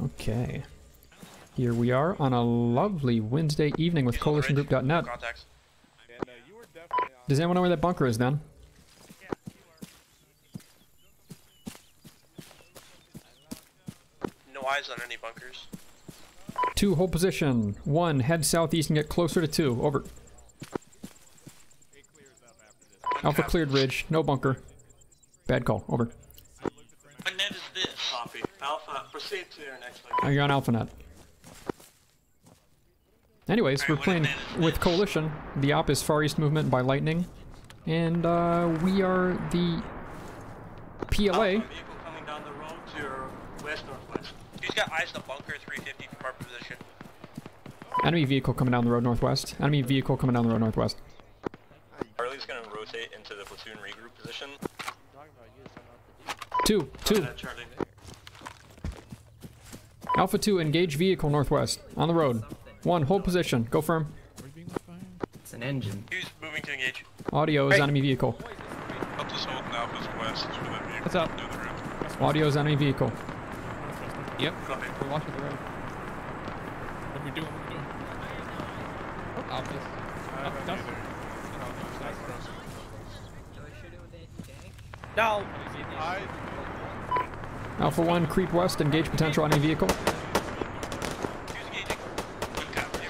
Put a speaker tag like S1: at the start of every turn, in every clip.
S1: Okay. Here we are on a lovely Wednesday evening with CoalitionGroup.net. Does anyone know where that bunker is then?
S2: No eyes on any bunkers.
S1: 2, hold position. 1, head southeast and get closer to 2. Over. Alpha cleared ridge. No bunker. Bad call. Over.
S2: What net is this?
S3: Copy. Alpha, proceed to your next
S1: Oh, you're on Alpha net. Anyways, we're playing with Coalition. The op is Far East Movement by Lightning. And we are the PLA.
S3: Vehicle coming down the road to your west-northwest.
S2: He's got eyes on bunker 350 from our position.
S1: Enemy vehicle coming down the road northwest. Enemy vehicle coming down the road northwest.
S4: Charlie's gonna rotate into the platoon regroup position.
S1: 2. Alpha 2, engage vehicle northwest. On the road. 1, hold position. Go firm.
S5: It's an engine.
S2: Who's moving to engage?
S1: Audio is enemy vehicle.
S6: Up this hold and Alpha's west for that vehicle.
S1: What's up? Audio is enemy vehicle.
S7: Yep. We're watching the road. What are we doing? What are we doing? Oh, Alpha's.
S2: No!
S1: Alpha 1, creep west, engage potential enemy vehicle.
S2: Who's engaging? One copy.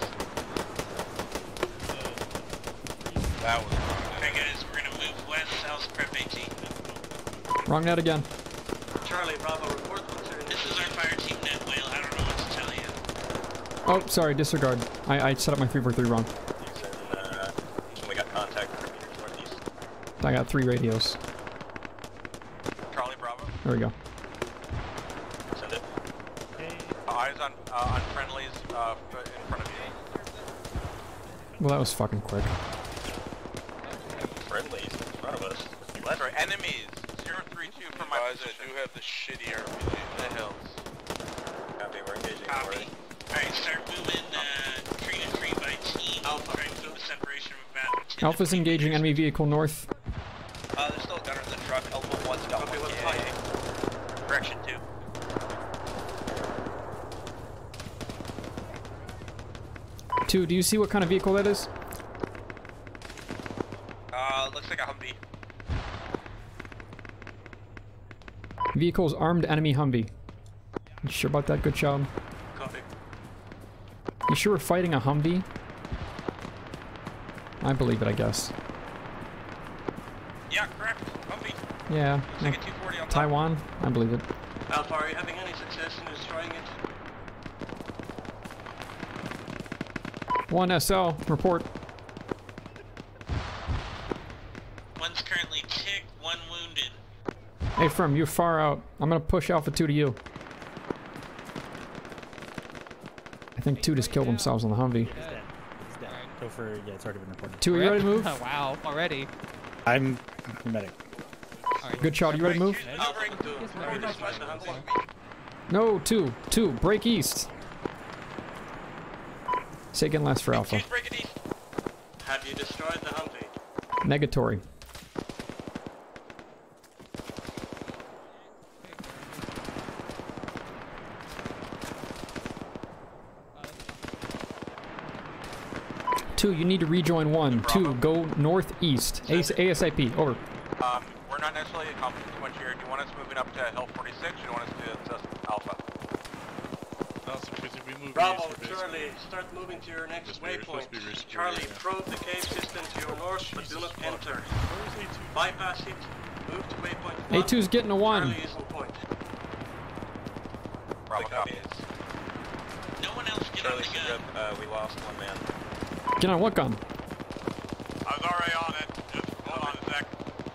S6: That was
S2: Okay guys, we're gonna move west, south, prep AT.
S1: Wrong net again.
S3: Charlie, Bravo, report closer.
S2: This is our fire team net whale, I don't know what to tell you.
S1: Oh, sorry, disregard. I set up my 343 wrong.
S4: We got contact 3 meters northeast.
S1: I got 3 radios.
S6: Charlie Bravo.
S1: There we go.
S4: Send it.
S6: Eyes on friendlies in front of you.
S1: Well, that was fucking quick.
S4: Friendlies in front of us.
S6: That's right. Enemies. 032 from my eyes. I do have the shitty RPG in the hills.
S4: Copy, we're engaging.
S2: Copy. Alright, start moving 3 to 3 by team. Alpha. Try and keep a separation of about 10
S1: Alpha's
S2: to 15
S1: engaging
S2: meters.
S1: enemy vehicle north.
S2: There's still a gunner in the truck. Alpha 1's got one KIA. Correction 2.
S1: Two, do you see what kind of vehicle that is?
S2: Looks like a Humvee.
S1: Vehicle's armed enemy Humvee. You sure about that, good child?
S3: Copy.
S1: You sure we're fighting a Humvee? I believe it, I guess.
S2: Yeah, correct. Humvee.
S1: Yeah.
S2: Looks like a 240 on top.
S1: Taiwan? I believe it.
S3: Alpha, are you having any success in destroying it?
S1: 1 SL, report.
S2: One's currently ticked, one wounded.
S1: Hey, Firm, you're far out. I'm gonna push Alpha 2 to you. I think 2 just killed themselves on the Humvee.
S8: He's dead. Go for, yeah, it's already been reported.
S1: 2, are you ready to move?
S7: Wow, already.
S8: I'm medic.
S1: Good child, you ready to move?
S3: Alpha 2, are you destroying the Humvee?
S1: No, 2, break east. Say again last for Alpha.
S2: Break it east.
S3: Have you destroyed the Humvee?
S1: Negatory. Two, you need to rejoin 1. 2, go northeast. ASIP, over.
S6: We're not necessarily accomplishing too much here. Do you want us moving up to Hill 46 or do you want us to assess Alpha?
S9: No, so because if we move
S3: Bravo,
S9: east, we're
S3: Charlie,
S9: basically-
S3: start moving to your next
S9: We're supposed
S3: waypoint.
S9: to be restored,
S3: Charlie,
S9: yeah.
S3: probe the cave system to your north, but do not enter.
S9: Where is A2?
S3: Bypass it, move to waypoint 1.
S1: A2's getting a 1.
S3: Charlie is on point.
S6: Bravo copy.
S2: No one else get on
S4: Charlie,
S2: the gun.
S4: we lost 1 man.
S1: Get on what gun?
S6: I was already on it. Just hold on a sec.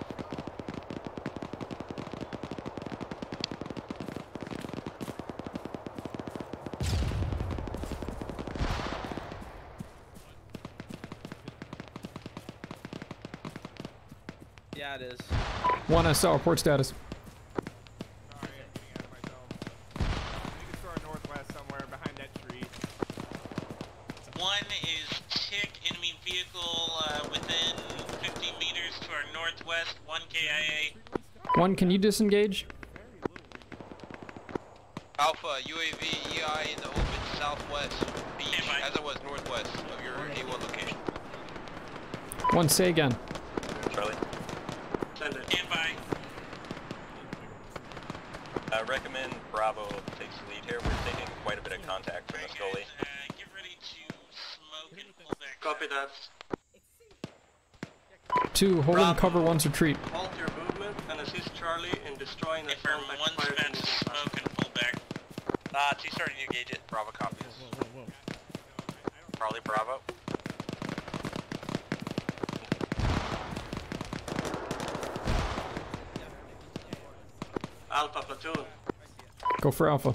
S2: Yeah, it is.
S1: 1 SL, report status.
S2: One is tick, enemy vehicle within 50 meters to our northwest, 1 KIA.
S1: 1, can you disengage?
S6: Alpha, UAV, EI in the open southwest beach, as it was northwest of your A1 location.
S1: One, say again.
S4: Charlie.
S3: Send it.
S2: Stand by.
S4: I recommend Bravo takes the lead here. We're taking quite a bit of contact from this gully.
S2: Get ready to smoke and pull back.
S3: Copy that.
S1: 2, hold and cover 1's retreat.
S3: Halt your movement and assist Charlie in destroying the
S2: Confirm
S3: sound
S2: one's
S3: backfire
S2: about to smoke and pull back.
S6: T starting to engage it. Bravo copies.
S7: Whoa.
S6: Charlie, Bravo.
S3: Alpha platoon.
S1: Go for Alpha.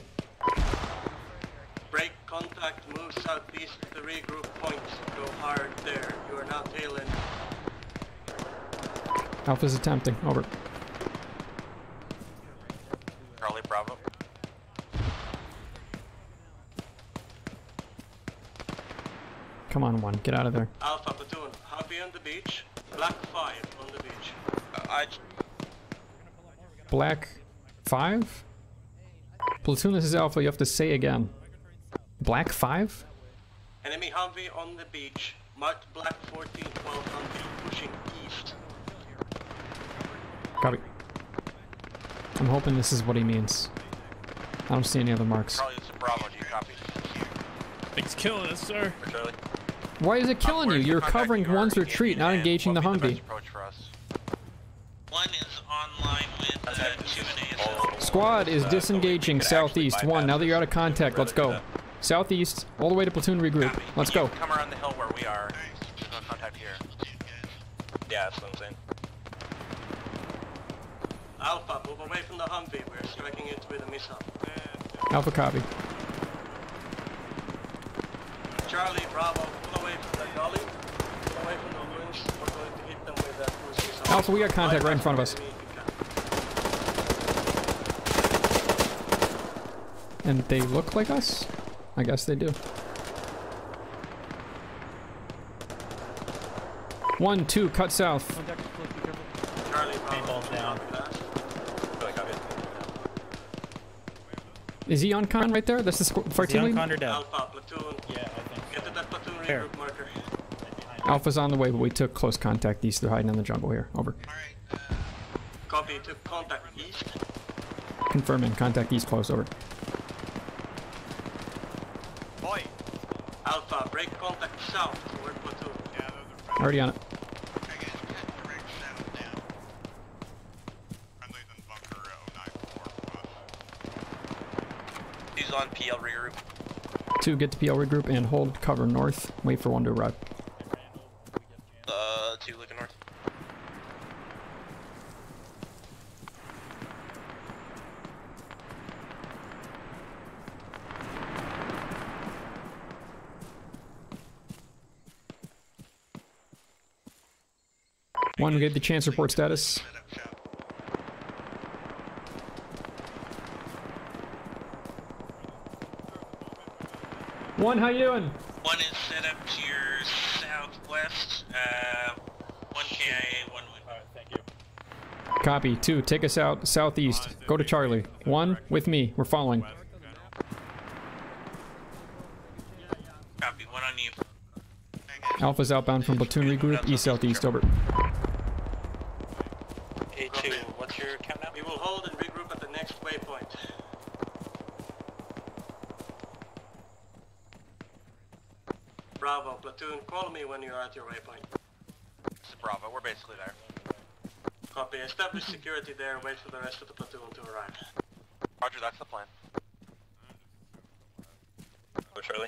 S3: Break contact, move southeast to the regroup point. Go hard there. You are now tail end.
S1: Alpha's attempting. Over.
S6: Charlie, Bravo.
S1: Come on, 1. Get out of there.
S3: Alpha platoon. Hobby on the beach. Black 5 on the beach.
S1: Black 5? Platoon, this is Alpha. You have to say again. Black 5?
S3: Enemy Humvee on the beach. Marked Black 1412 Humvee pushing east.
S1: Copy. I'm hoping this is what he means. I don't see any other marks.
S6: Charlie, this is Bravo. Do you copy?
S7: Thing's killing us, sir.
S4: For Charlie.
S1: Why is it killing you? You're covering 1's retreat, not engaging the Humvee.
S6: Approach for us.
S2: 1 is online with 2 and ASL.
S1: Squad is disengaging southeast. 1, now that you're out of contact, let's go. Southeast, all the way to platoon regroup. Let's go.
S6: Come around the hill where we are. There's no contact here.
S4: Yeah, that's what I'm saying.
S3: Alpha, move away from the Humvee. We're striking it with a missile.
S1: Alpha copy.
S3: Charlie, Bravo, pull away from the gully. Pull away from the ruins. We're going to hit them with that cruise missile.
S1: Alpha, we got contact right in front of us. And they look like us? I guess they do. 1, 2, cut south.
S3: Charlie, Bravo,
S8: down.
S1: Is he on con right there? That's the fire team lead?
S8: Down.
S3: Alpha, platoon.
S8: Yeah, I think.
S3: Get to that platoon
S8: Here.
S3: regroup marker.
S1: Alpha's on the way, but we took close contact east. They're hiding in the jungle here. Over.
S3: Copy, took contact east.
S1: Confirming. Contact east close. Over.
S6: Boy.
S3: Alpha, break contact south toward platoon.
S1: Already on it.
S6: He's on PL regroup.
S1: 2, get to PL regroup and hold cover north. Wait for 1 to arrive.
S6: 2 looking north.
S1: One, we get the chance report status. One, how you doing?
S2: 1 is set up to your southwest. 1 KIA, 1 wind.
S8: Alright, thank you.
S1: Copy. 2, take us out southeast. Go to Charlie. 1, with me. We're following.
S2: Copy, 1 on you.
S1: Alpha's outbound from platoon regroup, east southeast. Over.
S4: A2, what's your count now?
S3: We will hold and regroup at the next waypoint. Bravo, platoon, call me when you're at your waypoint.
S6: This is Bravo. We're basically there.
S3: Copy, establish security there, wait for the rest of the platoon to arrive.
S6: Roger, that's the plan.
S4: For Charlie.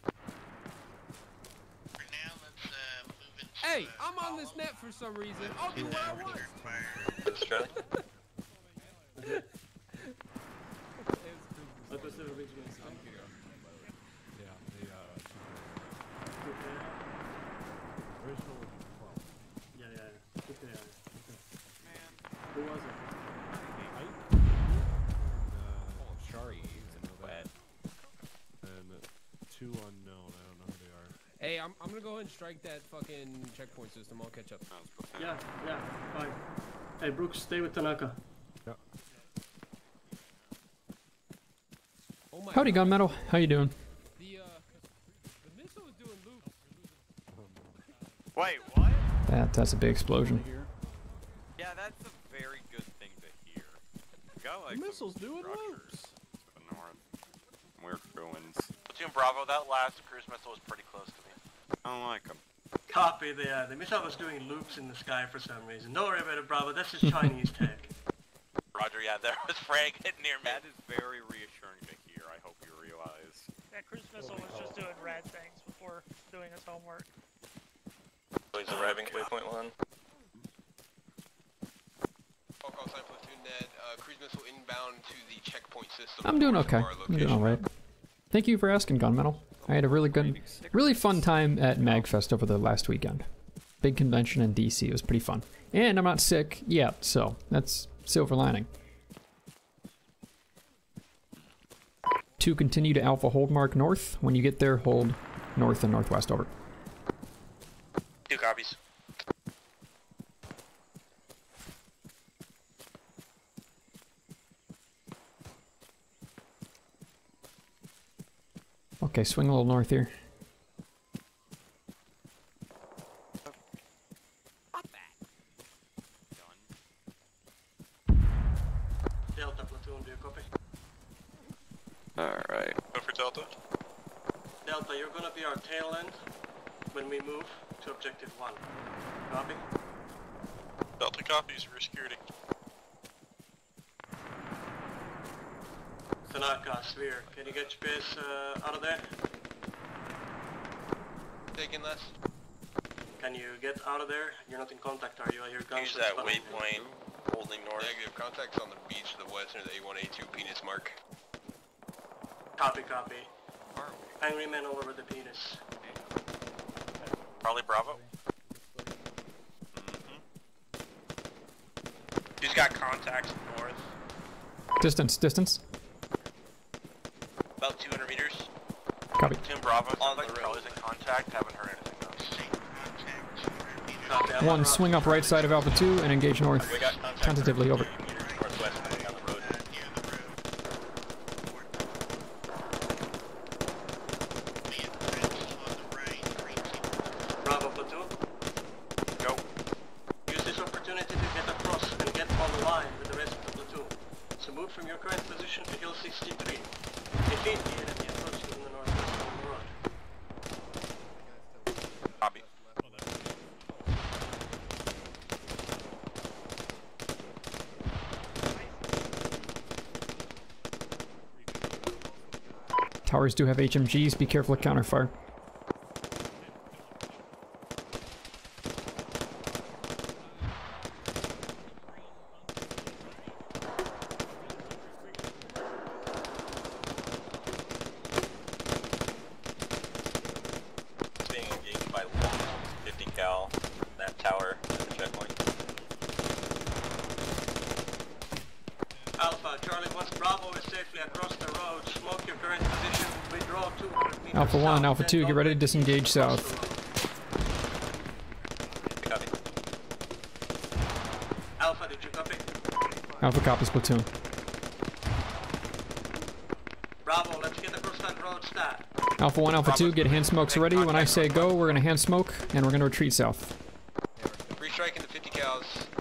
S5: Hey, I'm on this net for some reason. I'll do what I want.
S4: This is Charlie.
S3: Who was it?
S10: And 2 unknown. I don't know who they are.
S5: Hey, I'm gonna go ahead and strike that fucking checkpoint system. I'll catch up.
S3: Yeah, fine. Hey, Brooks, stay with Tanaka.
S10: Yeah.
S5: Oh my
S1: Howdy,
S5: God.
S1: Gunmetal. How you doing?
S5: The missile was doing loops.
S4: Wait, what?
S1: That's a big explosion.
S4: Yeah, that's a very good thing to hear. We got like
S10: The missile's
S4: some
S10: doing
S4: structures
S10: loops.
S4: to the north. Weird ruins.
S6: Platoon Bravo, that last cruise missile was pretty close to me.
S4: I don't like them.
S3: Copy, the missile was doing loops in the sky for some reason. Don't worry about it, Bravo, that's just Chinese tech.
S6: Roger, yeah, there was frag hitting near me.
S4: That is very reassuring to hear, I hope you realize.
S11: That cruise missile was just doing rad things before doing its homework.
S4: Please arriving at waypoint 1.
S5: Call sign platoon Ned. Cruise missile inbound to the checkpoint system.
S1: I'm doing okay. I'm doing alright. Thank you for asking, Gunmetal. I had a really fun time at MagFest over the last weekend. Big convention in DC. It was pretty fun. And I'm not sick yet, so that's silver lining. 2 continue to Alpha hold mark north. When you get there, hold north and northwest over.
S6: 2 copies.
S1: Okay, swing a little north here.
S3: Delta platoon, do you copy?
S4: Alright.
S9: Go for Delta.
S3: Delta, you're gonna be our tail end when we move to objective 1. Copy?
S9: Delta copies, we're security.
S3: Tanaka, Sphere, can you get space out of there?
S5: Taking less.
S3: Can you get out of there? You're not in contact, are you? I hear guns.
S2: Use that waypoint, holding north.
S5: Negative contacts on the beach to the west near the A1A2 penis mark.
S3: Copy, copy. Angry men all over the penis.
S6: Probably Bravo.
S2: He's got contacts north.
S1: Distance, distance.
S2: About 200 meters.
S1: Copy.
S6: Platoon Bravo,
S2: On
S6: sounds like
S2: the
S6: Charlie
S2: road.
S6: is in contact, haven't heard anything though.
S3: Copy, I'm
S1: 1,
S3: on
S1: swing up right side of Alpha 2 and engage north.
S4: We got contact
S1: Tentatively over.
S4: northwest coming on the road.
S3: Bravo platoon.
S6: Go.
S3: Use this opportunity to get across and get on the line with the rest of the platoon. So move from your current position to Hill 63. Defeat the enemy approach from the northwest on the road.
S6: Copy.
S1: Towers do have HMGs. Be careful of counterfire.
S4: It's being engaged by 50 cal, that tower at the checkpoint.
S3: Alpha, Charlie, once Bravo is safely across the road, smoke your current position, withdraw 200 meters
S1: Alpha 1,
S3: south,
S1: Alpha
S3: then
S1: 2, get ready to
S3: operate
S1: disengage
S3: across
S1: south.
S3: the road.
S4: Copy.
S3: Alpha, did you copy?
S1: Alpha copies platoon.
S3: Bravo, let's get across that road stat.
S1: Alpha 1, Alpha 2, get hand smokes ready. When I say go, we're gonna hand smoke and we're gonna retreat south.
S5: Restriking the 50 cals.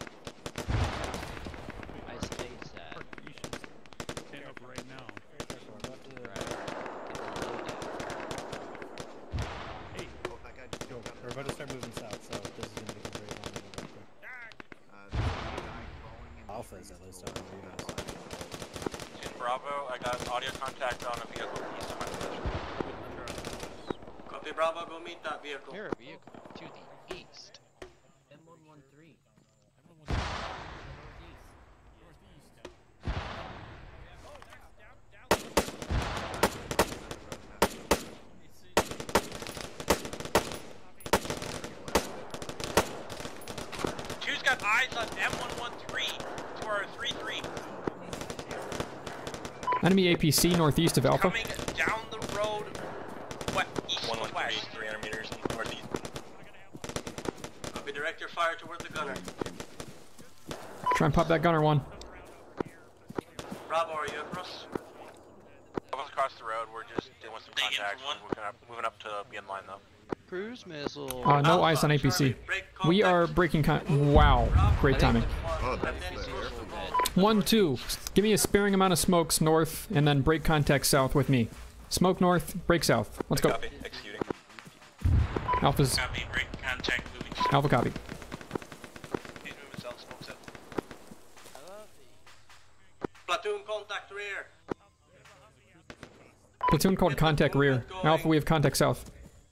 S8: We're about to start moving south, so this is going to be very long. Alpha is at least over you guys.
S6: Platoon Bravo, I got audio contact on a vehicle east of my position.
S3: Copy, Bravo, go meet that vehicle.
S12: Here, a vehicle to the east. M113.
S2: Two's got eyes on M113 to our 3-3.
S1: Enemy APC northeast of Alpha.
S2: Coming down the road, east to
S4: 113,
S2: west.
S4: 300 meters northeast.
S3: Copy, direct your fire toward the gunner.
S1: Try and pop that gunner 1.
S3: Bravo, are you across?
S6: Across the road, we're just doing some contacts. We're moving up to be in line though.
S12: Cruise missile.
S1: No ice on APC. We are breaking wow, great timing.
S10: Oh, that's
S1: 1-2. Give me a sparing amount of smokes north, and then break contact south with me. Smoke north, break south. Let's go.
S4: Copy. Executing.
S1: Alpha's.
S2: Copy, break contact, moving south.
S1: Alpha copy.
S6: He's moving south, smoke set.
S3: Platoon contact rear.
S1: Platoon called contact rear. Alpha, we have contact south.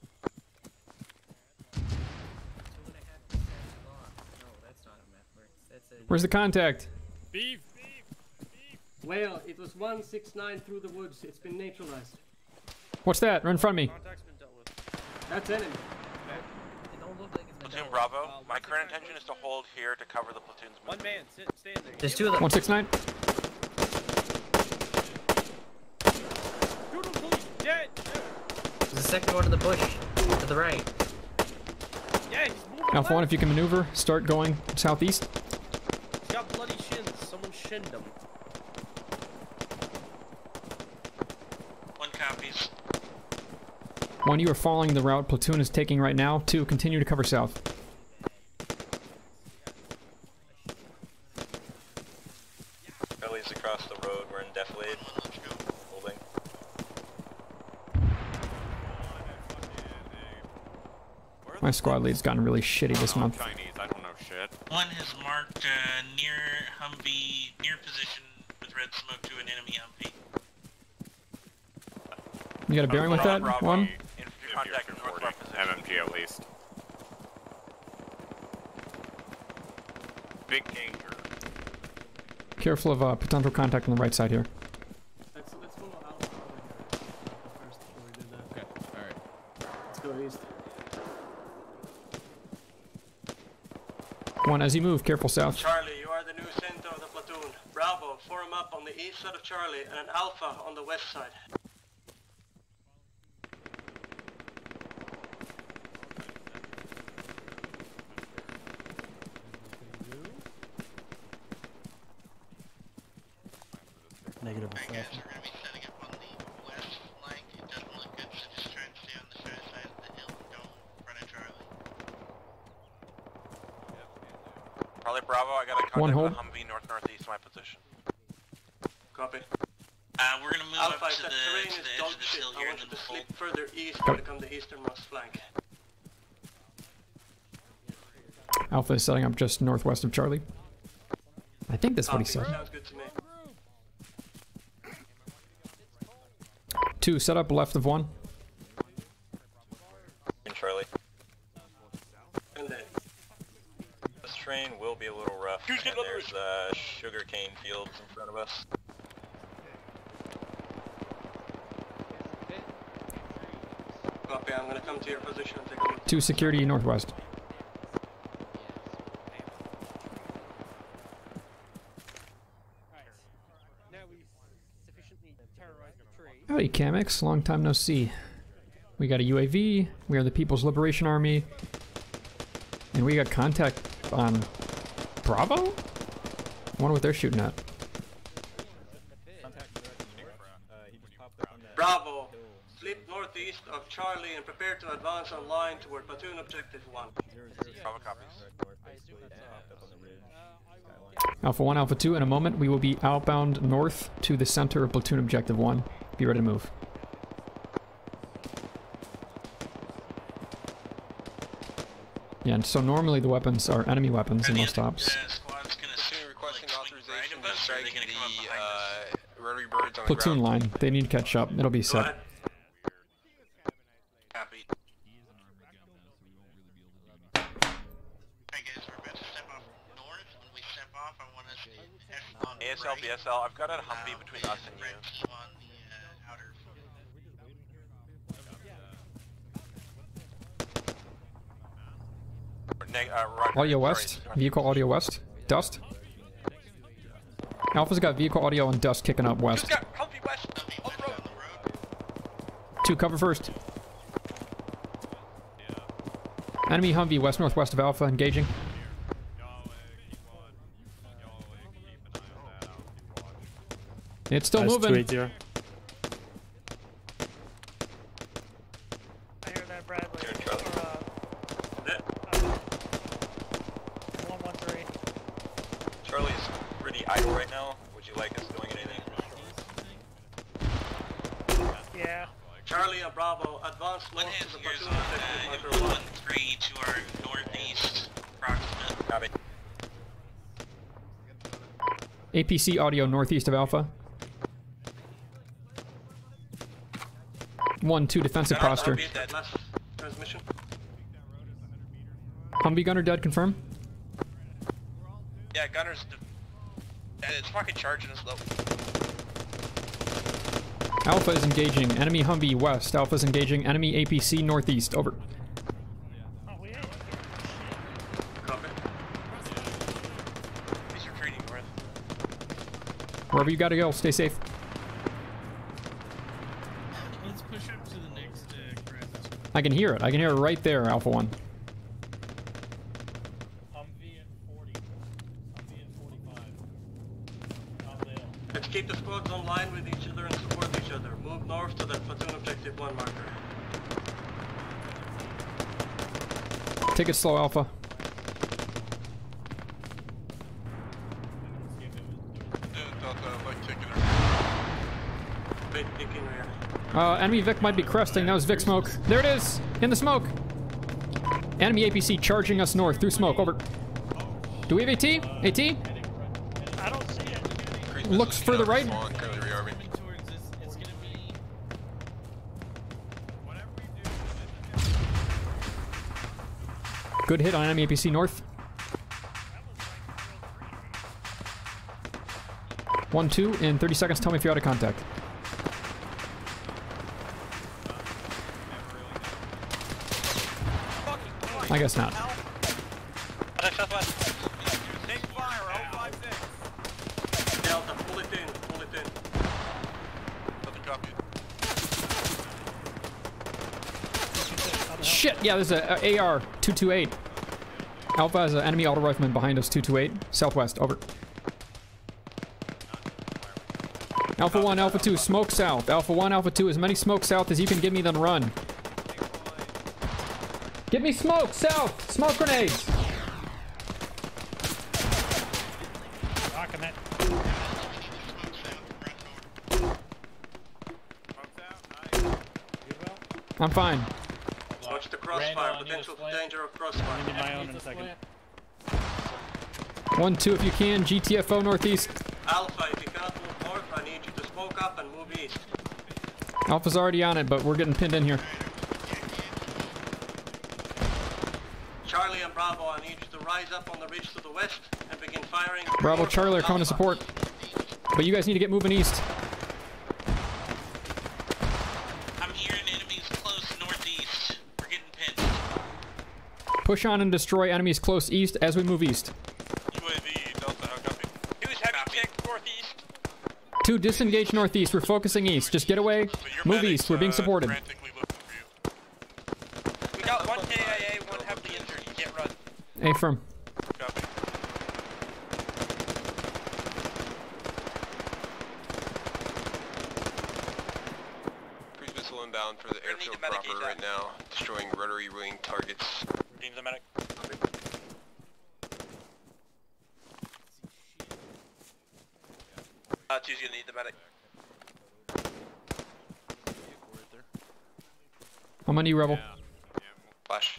S1: Where's the contact?
S5: Beef.
S3: Well, it was 169 through the woods. It's been neutralized.
S1: What's that? Right in front of me.
S3: That's enemy.
S6: Platoon Bravo, my current intention is to hold here to cover the platoon's movement.
S5: One man, stand there.
S12: There's two of them.
S1: 169.
S5: Dead.
S12: There's a second one in the bush to the right.
S5: Yeah, he's moving.
S1: Alpha 1, if you can maneuver, start going southeast.
S5: He's got bloody shins. Someone shinned him.
S2: One copies.
S1: 1, you are following the route platoon is taking right now. 2, continue to cover south.
S4: Ellie's across the road. We're in defilade. Holding.
S1: My squad lead's gotten really shitty this month.
S6: Chinese, I don't know shit.
S2: One has marked near Humvee, near position with red smoke to an enemy Humvee.
S1: You got a bearing with that?
S6: Bravo,
S1: 1?
S6: infantry contact in northwest position.
S9: MMG at least.
S6: Big danger.
S1: Careful of potential contact on the right side here.
S3: Let's follow Alpha over here first before we do that.
S5: Okay, alright.
S3: Let's go east.
S1: 1, as you move, careful south.
S3: Charlie, you are the new center of the platoon. Bravo, form up on the east side of Charlie and an Alpha on the west side.
S8: Negative
S2: My guys
S8: assessment.
S2: are going to be setting up on the west flank. It doesn't look good, so just try and stay on the shy side of the hill and don't run at Charlie.
S6: Charlie Bravo, I got a
S1: One
S6: contact with
S1: hold.
S6: a Humvee northeast of my position.
S3: Copy.
S2: We're going to move
S3: Alpha,
S2: up
S3: if
S2: to
S3: that
S2: the
S3: terrain
S2: edge
S3: is
S2: of
S3: dog
S2: this
S3: shit,
S2: hill
S3: I
S2: here
S3: want
S2: and
S3: you
S2: then
S3: to
S2: we'll
S3: slip
S2: hold.
S3: further east
S1: Go.
S3: to become the easternmost flank.
S1: Alpha is setting up just northwest of Charlie. I think that's what he said.
S3: Sounds good to me.
S1: 2, set up left of 1.
S4: In Charlie.
S3: And then.
S4: This terrain will be a little rough, and there's sugarcane fields in front of us.
S3: Copy, I'm gonna come to your position and take a look.
S1: 2, security northwest.
S5: Now we sufficiently terrorized the tree.
S1: Howdy, Camex. Long time no see. We got a UAV. We are the People's Liberation Army. And we got contact on Bravo? I wonder what they're shooting at.
S3: Bravo, slip northeast of Charlie and prepare to advance on line toward platoon objective 1.
S6: Bravo copies.
S1: Alpha 1, Alpha 2, in a moment we will be outbound north to the center of platoon objective 1. Be ready to move. Yeah, and so normally the weapons are enemy weapons in most stops.
S2: Squad's going to
S6: Requesting authorization to
S2: right of us, or are they
S6: strike
S2: going to come up behind us?
S6: the rotary birds on the
S1: Platoon
S6: ground.
S1: line. They need to catch up. It'll be
S3: Go
S1: set.
S3: ahead.
S2: Copy. Alright guys, we're about to step off north. When we step off, I want us to head on
S6: ASL,
S2: right.
S6: BSL, I've got a Humvee between us and you.
S2: Red team on the outer.
S6: Roger,
S1: Audio
S6: sorry,
S1: west. Vehicle audio west. Dust. Alpha's got vehicle audio and dust kicking up west.
S6: Just got Humvee west, on the road.
S1: 2, cover first. Enemy Humvee west northwest of Alpha engaging. It's still moving.
S8: 280.
S3: Charlie and Bravo, advance
S2: One
S3: north
S2: has
S3: to the
S2: yours
S3: platoon
S2: on
S3: objective marker 1.
S2: 1-3 to our northeast, approximate.
S4: Copy.
S1: APC audio northeast of Alpha. 1-2 defensive posture.
S3: Repeat that last transmission.
S1: Humvee gunner dead, confirm.
S6: Yeah, gunner's... It's fucking charging us though.
S1: Alpha is engaging enemy Humvee west. Alpha is engaging enemy APC northeast. Over.
S11: Oh, we ain't.
S3: Copy.
S6: He's retreating north.
S1: Wherever you gotta go, stay safe.
S13: Let's push up to the next crest.
S1: I can hear it. I can hear it right there, Alpha 1.
S3: Let's keep the squads online with each other and support each other. Move north to that platoon objective 1 marker.
S1: Take it slow, Alpha. Enemy Vic might be cresting. That was Vic smoke. There it is! In the smoke! Enemy APC charging us north through smoke. Over. Do we have AT? AT?
S11: I don't see it.
S1: Looks further right. Good hit on enemy APC north. 1-2 in 30 seconds. Tell me if you're out of contact. I guess not.
S3: Delta, pull it in, pull it in.
S1: Shit! Yeah, there's a AR 228. Alpha has an enemy auto rifleman behind us. 228 southwest. Over. Alpha 1, Alpha 2, smoke south. Alpha 1, Alpha 2, as many smoke south as you can give me, then run. Give me smoke south! Smoke grenades!
S8: Rocking it.
S1: I'm fine.
S3: Watch the crossfire, potential danger of crossfire.
S8: I'm into my own in a second.
S1: 1-2 if you can, GTFO northeast.
S3: Alpha, if you cannot move north, I need you to smoke up and move east.
S1: Alpha's already on it, but we're getting pinned in here.
S3: Charlie and Bravo, I need you to rise up on the ridge to the west and begin firing.
S1: Bravo, Charlie are coming to support. But you guys need to get moving east.
S2: I'm hearing enemies close northeast. We're getting pinned.
S1: Push on and destroy enemies close east as we move east.
S9: UAV, Delta, how copy?
S6: Who's heavy check northeast?
S1: 2, disengage northeast. We're focusing east. Just get away. Move east. We're being supported.
S6: We got one KIA, one heavily injured. You can't run.
S1: A firm.
S9: Copy.
S14: Cruise missile inbound for the airfield proper right now, destroying rotary wing targets.
S6: Need the medic. Two's gonna need the medic.
S1: How many, Rebel?
S14: Flash.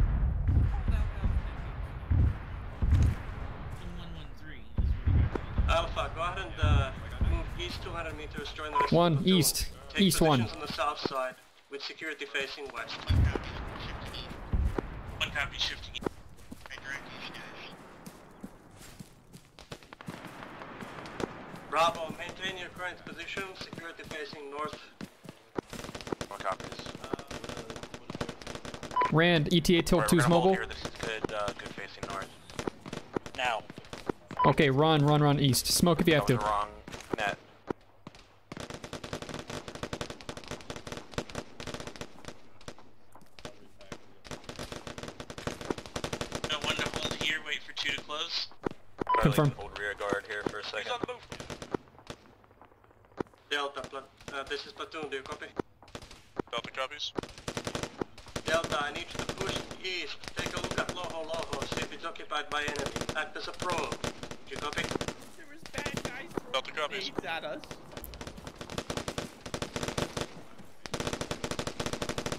S3: Alpha, go ahead and move east 200 meters, join the rest
S1: 1,
S3: of the platoon.
S1: east.
S3: Take
S1: East 1.
S3: positions on the south side, with security facing west.
S2: One copy, shifting.
S3: Bravo, maintain your current position, security facing north.
S6: One copies.
S1: Rand, ETA tilt 2's mobile.
S6: Here. This is good facing north. Now.
S1: Okay, run east. Smoke if you have to.
S6: Wrong net.
S2: No one to hold here, wait for 2 to close.
S1: Confirm.
S4: Hold rear guard here for a second.
S3: Delta, this is platoon, do you copy?
S9: Delta copies.
S3: Delta, I need you to push east. Take a look at Loho, see if it's occupied by enemy. Act as a probe. Do you copy?
S5: There was bad guys
S9: Delta copies.
S5: at us.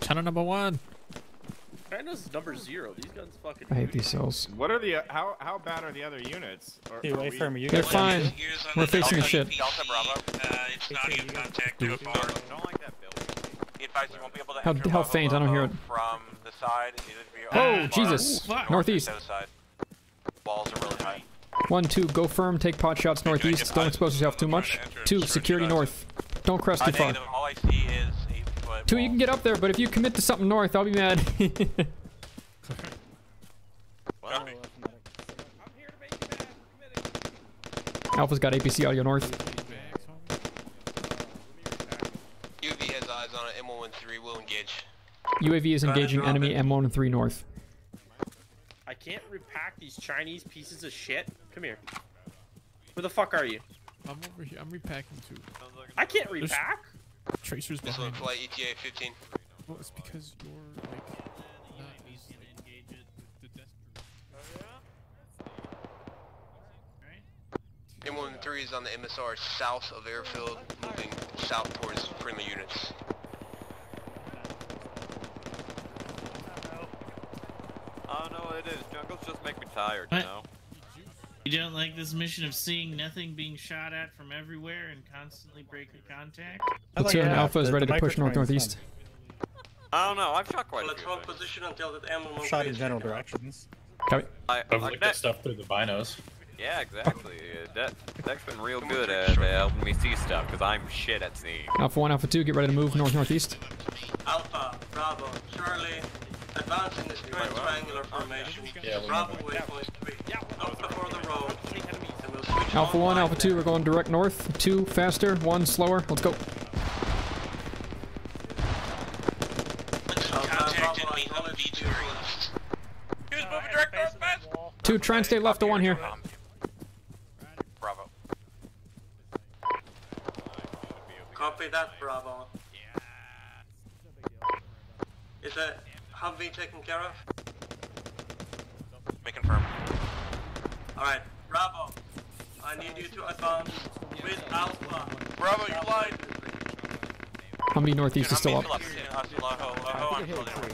S7: Channel number 1.
S15: China's number 0. These guns fucking.
S1: I hate these cells.
S16: What are the how bad are the other units?
S8: Hey, wait for me.
S1: They're fine. We're facing the shit.
S2: Delta Bravo. It's an audio contact. Do it forward. Don't like that building. Be advised, you won't be able to
S1: How faint? I don't hear it.
S6: From the side,
S1: Oh, Jesus. Northeast.
S6: Walls are really high.
S1: 1, 2, go firm, take pot shots northeast. Don't expose yourself too much. 2, security north. Don't crest too far.
S6: All I see is 8-foot.
S1: 2, you can get up there, but if you commit to something north, I'll be mad. Alpha's got APC audio north.
S14: UAV has eyes on it. M113 will engage.
S1: UAV is engaging enemy M13 north.
S15: I can't repack these Chinese pieces of shit. Come here. Where the fuck are you?
S7: I'm over here. I'm repacking too.
S15: I can't repack.
S7: Tracers
S14: Missile in
S7: behind.
S14: flight, ETA 15.
S7: Well, it's because you're like not using
S14: M113 is on the MSR south of airfield, moving south towards friendly units.
S17: I don't know what it is. Jungles just make me tired, you know?
S13: You don't like this mission of seeing nothing being shot at from everywhere and constantly breaking contact?
S1: Platoon Alpha is ready to push north-northeast.
S17: I don't know. I've shot quite a
S3: Let's
S17: few.
S3: hold position until that M1
S8: Shot in general directions.
S1: Copy.
S17: I've
S18: looked at stuff through the binos.
S17: Yeah, exactly. Deck's been real good at helping me see stuff because I'm shit at seeing.
S1: Alpha 1, Alpha 2, get ready to move north-northeast.
S3: Alpha, Bravo, Charlie, advance in this grand triangular formation. Bravo waypoint 3, up before the road, and we'll switch
S1: Alpha 1,
S3: online
S1: Alpha 2, we're going direct north. 2, faster. 1, slower. Let's go.
S2: Contact enemy Humvee to our east.
S6: Who's moving direct northwest?
S1: 2, try and stay left of 1 here.
S6: Bravo.
S3: Copy that, Bravo. Is a Humvee taken care of?
S6: May confirm.
S3: Alright, Bravo. I need you to advance with Alpha.
S6: Bravo, you lied.
S1: Humvee northeast is still up.
S6: I'm still there.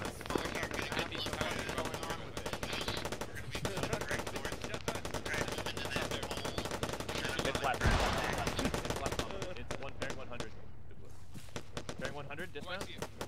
S17: It's 100. Bearing 100, dismount.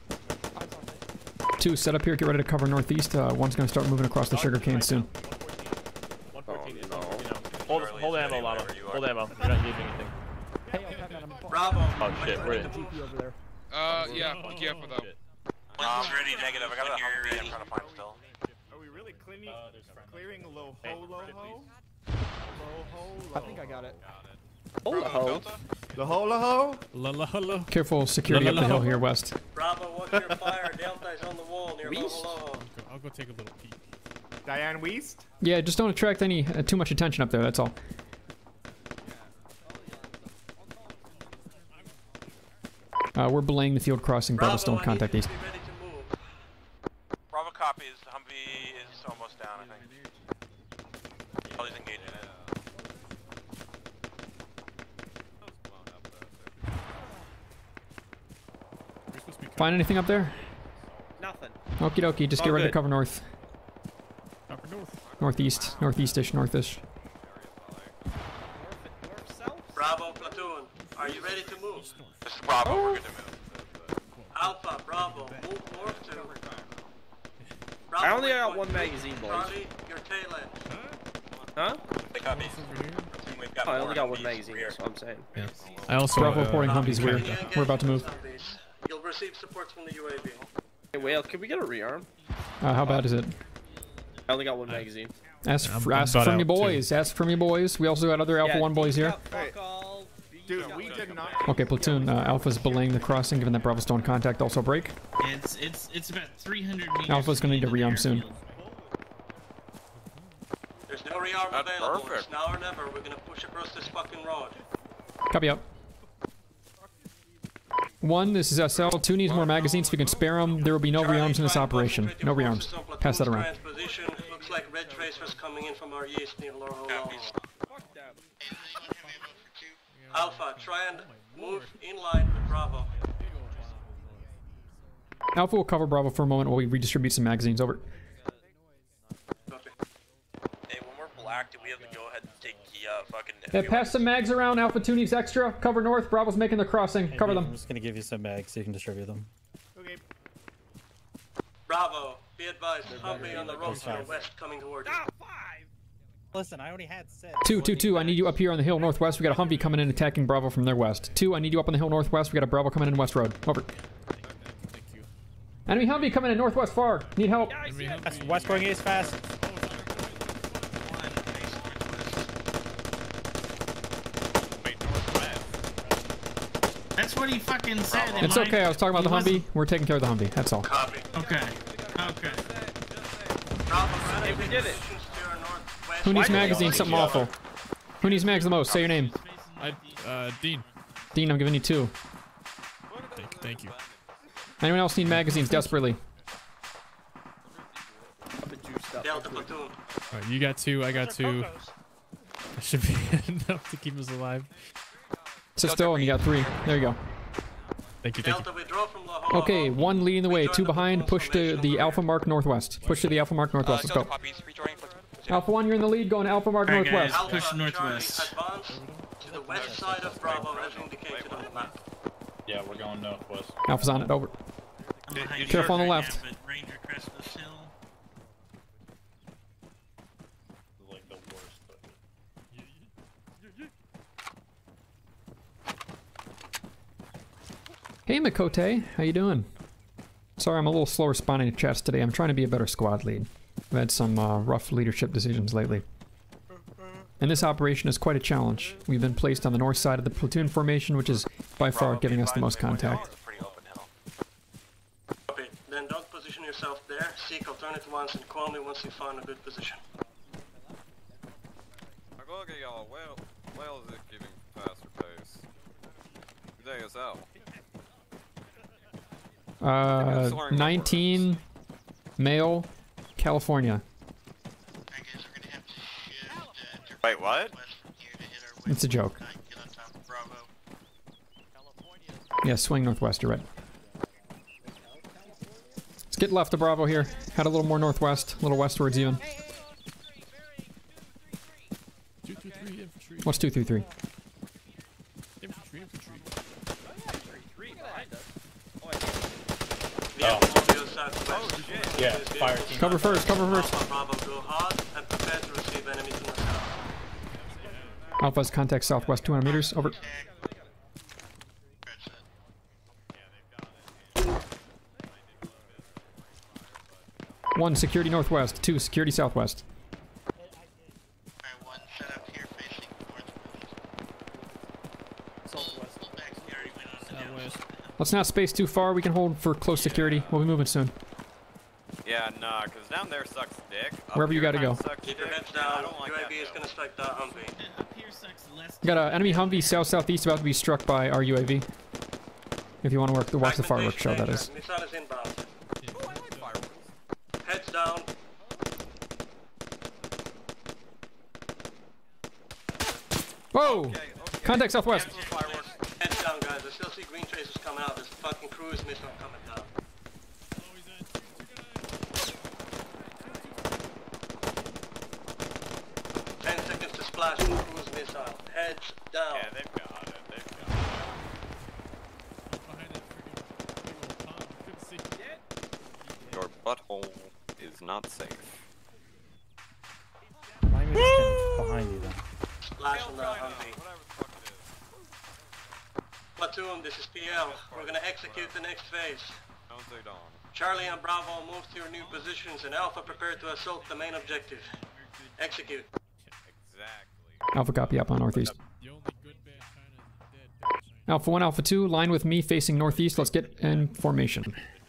S1: 2, set up here, get ready to cover northeast. 1's gonna start moving across the sugarcane soon.
S17: 114 is no.
S15: Hold ammo, Lama. Hold ammo. You're not engaging anything.
S3: Bravo.
S15: Oh shit, we're in.
S7: Yeah, be careful though.
S2: One's ready.
S6: Negative. I got a Humvee I'm trying to find still.
S16: Are we really clearing low ho?
S19: I think I got it.
S15: Ho.
S16: The hola ho?
S7: La.
S1: Careful security up the hill here west.
S3: Bravo, watch your fire. Delta is on the wall near Loho.
S7: I'll go take a little peek.
S16: Diane Weast?
S1: Yeah, just don't attract any too much attention up there, that's all. We're belaying the field crossing, Bravostone, contact east.
S6: Bravo copies. Humvee is almost down, I think. Oh, he's engaging it.
S1: Find anything up there?
S15: Nothing.
S1: Okie dokie, just get ready to cover north.
S7: Cover north.
S1: Northeast, northeastish, northish.
S3: Bravo, platoon. Are you ready to move?
S6: This is Bravo, we're good to move.
S3: Alpha, Bravo, move north to.
S15: I only got one magazine, boys.
S3: Charlie, your tail end.
S15: Huh?
S6: They got me. We've got
S15: I only got one
S6: Humvees
S15: magazine,
S6: rear.
S15: that's what I'm saying.
S7: Yeah. I also
S1: Bravo reporting Humvee's rear. We're about to move.
S3: You'll receive support from the UAV.
S15: Hey, Whale, can we get a rearm?
S1: How bad is it?
S15: I only got one magazine.
S1: Ask
S7: I'm
S1: from me boys. Ask from me boys. We also got other Alpha 1 boys here.
S16: Dude, we did not.
S1: Okay, platoon. Alpha's belaying the crossing, given that Bravostone contact also break.
S13: It's about 300 meters.
S1: Alpha's gonna need to rearm soon.
S3: There's no rearm available. It's now or never. We're gonna push across this fucking road.
S1: Copy up. 1, this is SL. 2 needs more magazines. If you can spare them, there will be no rearms in this operation. No rearms. Pass that around.
S3: Position. Looks like red tracers coming in from our east near Loho. Alpha, try and move in line with Bravo.
S1: Alpha will cover Bravo for a moment while we redistribute some magazines. Over.
S15: Hey, when we're black, do we have to go ahead and take the fucking...
S1: Yeah, pass some mags around. Alpha 2 needs extra. Cover north. Bravo's making the crossing.
S8: Hey,
S1: Cover
S8: Beef,
S1: them.
S8: I'm just gonna give you some bags so you can distribute them.
S11: Okay.
S3: Bravo, be advised, Humvee on the road to your west coming toward you.
S8: Listen, I only had 6.
S1: 2, I need you up here on the hill northwest. We got a Humvee coming in attacking Bravo from their west. 2, I need you up on the hill northwest. We got a Bravo coming in west road. Over.
S7: Thank you.
S1: Enemy Humvee coming in northwest far. Need help.
S8: That's west going ace fast.
S13: That's what he fucking said.
S1: It's okay. I was talking about the Humvee. We're taking care of the Humvee. That's all.
S3: Copy.
S13: Okay. Okay.
S15: Hey, we did it.
S1: Who needs magazines? Something awful. Who needs mags the most? Say your name.
S7: Dean.
S1: Dean, I'm giving you 2.
S7: Thank you.
S1: Anyone else need magazines desperately?
S3: Delta platoon.
S7: Alright, you got 2, I got 2. That should be enough to keep us alive.
S1: Sit still and you got 3. There you go.
S7: Thank you.
S3: Delta withdraw from La Jolla.
S1: Okay, 1 leading the way, 2 behind. Push to the Alpha Mark northwest. Push to the Alpha Mark northwest. Let's go. Alpha 1, you're in the lead. Going to Alpha Mark northwest.
S3: Alpha, push northwest. Advance to the west side of Bravo as indicated on the map.
S18: Yeah, we're going northwest.
S1: Alpha's on it. Over. Careful on the left.
S13: Ranger crest this hill.
S18: Like the worst.
S1: Hey Makote, how you doing? Sorry, I'm a little slow responding to chats today. I'm trying to be a better squad lead. I've had some rough leadership decisions lately. And this operation is quite a challenge. We've been placed on the north side of the platoon formation, which is by far giving us the most contact.
S3: Copy. Then don't position yourself there. Seek alternate ones and call me once you find a good position.
S17: Okay, y'all. Well, is it giving faster pace? Day us out.
S1: 19 male, California.
S17: Wait, what?
S1: It's a joke. Yeah, swing northwest, you're right. Let's get left of Bravo here. Head a little more northwest, a little westwards even.
S7: 223 infantry.
S1: What's 233?
S7: Infantry.
S18: Yeah, fire team.
S1: Cover first.
S3: Bravo, go hard and prepare to receive enemies in the south.
S1: Alpha's contact southwest 200 meters. Over. One, security northwest. 2, security southwest. Let's not space too far. We can hold for close security. We'll be moving soon.
S17: Yeah, nah, because down there sucks dick.
S1: Wherever you gotta go.
S3: Keep your heads down. UAV is going to strike that Humvee.
S1: We got an enemy Humvee south-southeast about to be struck by our UAV. If you want to watch the fireworks show, that is.
S3: Missile is inbound. Heads down.
S1: Whoa! Contact southwest.
S3: Heads down, guys. I still see green traces coming out. There's a fucking cruise missile coming down. Splash cruise missile. Heads down.
S17: Yeah, they've got it. Your butthole is not safe.
S8: Why am I behind you then?
S3: Splash on that Humvee. Platoon, this is PL. We're gonna execute the next phase. Charlie and Bravo move to your new positions, and Alpha prepare to assault the main objective. Execute.
S1: Alpha copy up on northeast. Alpha 1, Alpha 2, line with me facing northeast. Let's get in formation.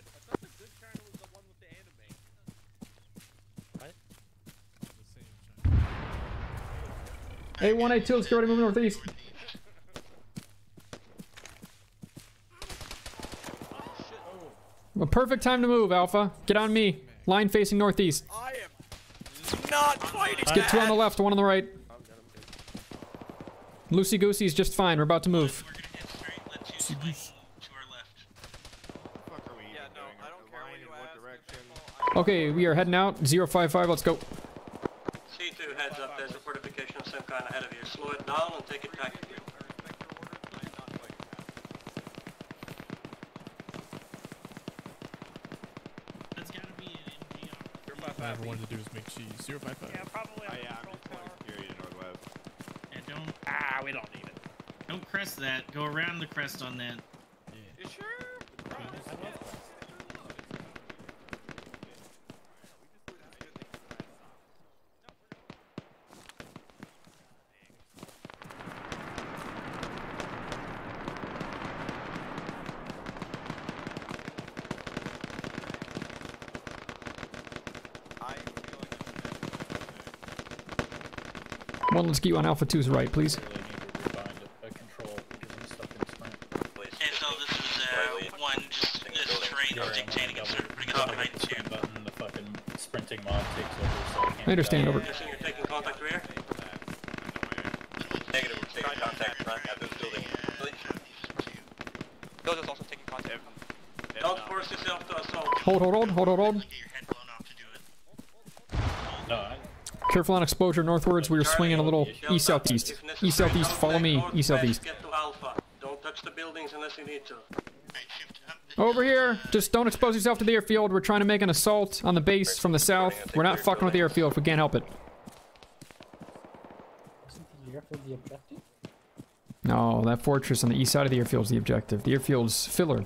S1: A1, A2, let's get ready to move northeast. A perfect time to move, Alpha. Get on me. Line facing northeast.
S17: I am not fighting.
S1: Let's get 2 on the left, 1 on the right. Loosey Goosey's just fine. We're about to move.
S17: Yeah, no, I
S1: Okay, we are heading out. 055, let's go.
S3: C2, heads up, there's a fortification of some kind ahead of you. Slow it down and take it tactically.
S13: That's gotta be an MG.
S7: All I ever wanted to do is make cheese. 055.
S11: Yeah, probably on control tower.
S13: And don't.
S15: We don't need it.
S13: Don't crest that. Go around the crest on that.
S15: You sure?
S1: One, let's get you on Alpha 2's right, please.
S2: Okay, so this is one, just this terrain is dictating it, so everybody gets behind two.
S18: The fucking sprinting mod takes over, so
S1: I understand, over.
S3: You're taking contact rear?
S4: Negative, we're taking contact front at this building.
S6: Doja's also taking contact.
S3: Don't force yourself to assault.
S1: Hold.
S18: No,
S1: Careful on exposure northwards. We are swinging a little east-southeast. East-southeast, follow me. East-southeast.
S3: Get to Alpha. Don't touch the buildings unless you need to.
S1: Over here. Just don't expose yourself to the airfield. We're trying to make an assault on the base from the south. We're not fucking with the airfield if we can't help it.
S8: Isn't the airfield the objective?
S1: No, that fortress on the east side of the airfield is the objective. The airfield's filler.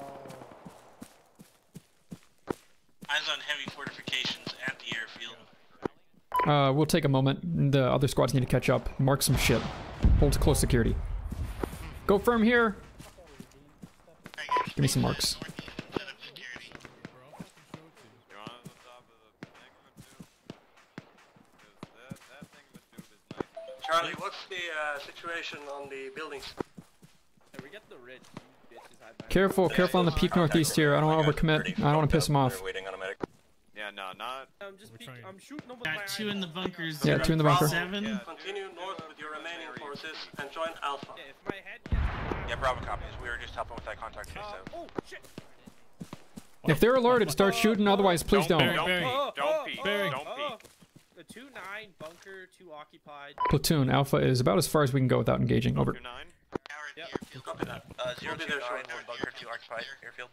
S2: Eyes on heavy fortifications at the airfield.
S1: We'll take a moment. The other squads need to catch up. Mark some shit. Hold close security. Go firm here. Give me some marks.
S3: Charlie, what's the situation on the buildings?
S15: We get the ridge.
S1: Careful on the peak northeast here. I don't want to overcommit. I don't want to piss them off.
S17: Yeah, no, not.
S15: I'm shooting them with
S13: Got two in the bunkers.
S1: Yeah, two in the bunker.
S13: 7.
S3: Continue north with your remaining forces and join Alpha.
S6: Yeah, Bravo copies. We were just helping with that contact chase out.
S15: Oh, shit.
S1: If they're alerted, start shooting. Otherwise, please don't.
S17: Don't peek.
S15: The 2-9 bunker, 2 occupied.
S1: Platoon, Alpha is about as far as we can go without engaging. Over.
S3: Yep. Copy that.
S6: 029, 1 bunker, 2 occupied airfield.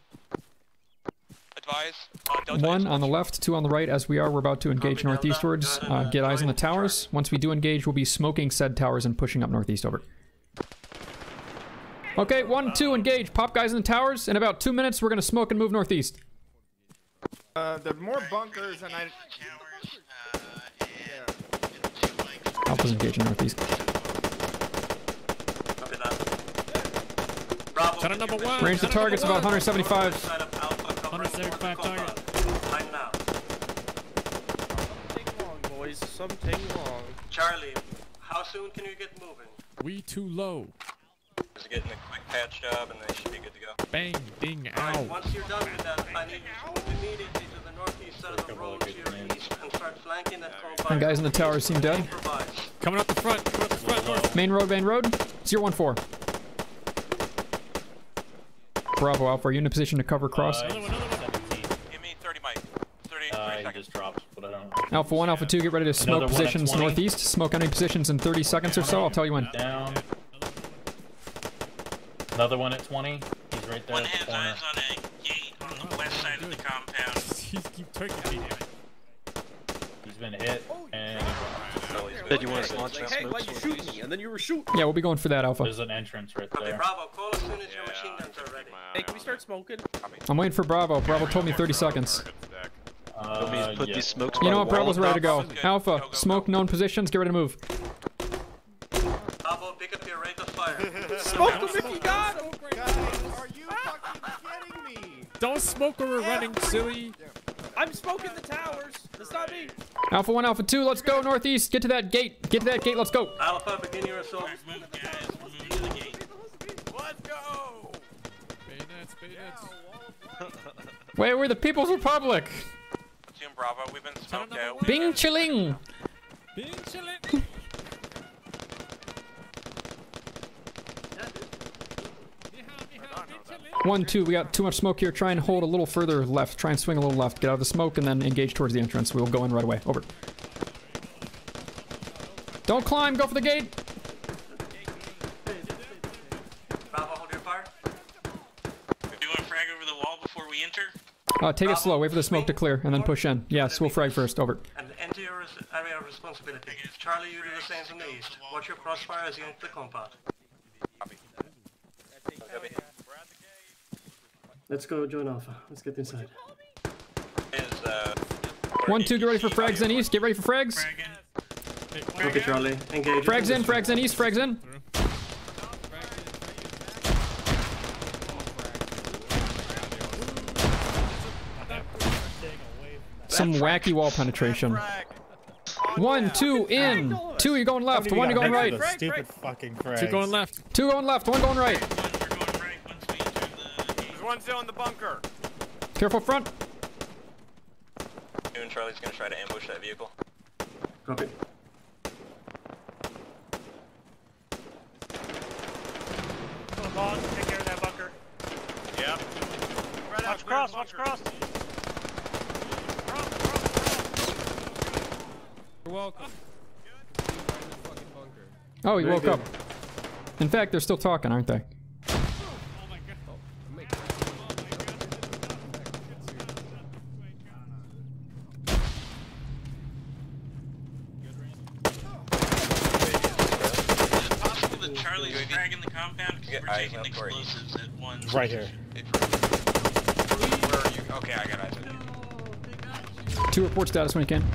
S6: Advise.
S1: One on the left, 2 on the right. As we are, we're about to engage northeastwards. Get eyes on the towers. Once we do engage, we'll be smoking said towers and pushing up northeast. Over. Okay, 1, 2, engage. Pop guys in the towers. In about 2 minutes, we're gonna smoke and move northeast.
S16: There are more bunkers and I...
S1: Alpha's engaging northeast.
S3: Copy that. Bravo.
S7: Shot number 1.
S1: Range the target's about 175.
S7: 175 target.
S3: Time now.
S15: Something wrong, boys. Something wrong.
S3: Charlie, how soon can you get moving?
S7: We too low.
S4: Just getting a quick patch job and they should be good to go.
S7: Bang, ding,
S3: Alright,
S7: ow.
S3: once you're done with that, I need you to move immediately to the northeast side of the road to your east and start flanking that compound.
S1: And guys in the towers seem dead.
S7: Coming up the front. Coming up the front north.
S1: Main road. 014. Bravo, Alpha, are you in a position to cover cross?
S6: Give me 30 mic. 30 seconds.
S18: Just dropped, but I don't.
S1: Alpha 1, Alpha 2, get ready to smoke
S18: Another one at
S1: positions
S18: 20.
S1: northeast. Smoke enemy positions in 30 seconds or so. I'll tell you when.
S18: Down. Another one at 20. He's right there
S2: One
S18: at the
S2: has
S18: corner.
S2: eyes on a gate on the west side of the compound.
S7: Keep turkey.
S18: He's been hit, and
S15: Did you want to launch hey, why you shoot me? And then you were shooting.
S1: Yeah, we'll be going for that, Alpha.
S18: there's an entrance right
S3: Okay,
S18: there.
S3: Bravo, call as soon as your machine guns are ready.
S15: Hey, can we start smoking?
S1: I'm waiting for Bravo. Bravo told me 30 seconds.
S18: Yeah.
S1: You know what? Bravo's ready to go. Alpha, smoke known positions. Get ready to move.
S3: Bravo, pick up your rate of fire.
S15: Smoke them if you got them.
S16: Guys, are you fucking kidding me?
S7: Don't smoke when we're running, silly.
S15: I'm smoking the towers. That's not me.
S1: Alpha 1, Alpha 2, let's go northeast. Get to that gate. Get to that gate. Let's go.
S3: Alpha, begin your assault.
S2: Move, guys. We're moving to the gate.
S16: Let's go!
S7: Bayonets.
S1: Wait, we're the People's Republic.
S6: Team Bravo, we've been smoked out.
S1: Bing chilling.
S7: Bing chilling.
S1: 1, 2, we got too much smoke here. Try and hold a little further left. Try and swing a little left. Get out of the smoke and then engage towards the entrance. We'll go in right away. Over. Don't climb. Go for the gate.
S3: Bravo, hold your fire.
S2: Do you want to frag over the wall before we enter?
S1: Take it slow. Wait for the smoke to clear and then push in. Yes, we'll frag first. Over.
S3: And enter your area of responsibility. Charlie, you do the same from the east. Watch your crossfire as you enter the compound. Let's go join Alpha. Let's get inside.
S1: 1, 2, get ready for frags in east. Get ready for frags.
S3: Copy, Charlie. Engage.
S1: Frags in, frags in east, frags in. Some wacky wall penetration. 1, 2, in. 2, you're going left. 1, you're going right.
S8: Stupid fucking frags.
S7: 2 going left.
S1: 2 going left. 1 going right.
S6: There's one still in the bunker.
S1: Careful front.
S4: You and Charlie's gonna try to ambush that vehicle.
S3: Copy.
S11: Come on, boss. Take care of that bunker.
S6: Yep.
S11: Watch cross. Watch cross.
S5: You're welcome.
S1: Oh, he woke up. In fact, they're still talking, aren't they?
S2: Charlie's fragging the compound because we're taking explosives at one.
S8: Right here.
S14: Where are you? Okay, I got eyes.
S1: 2, report status when you can.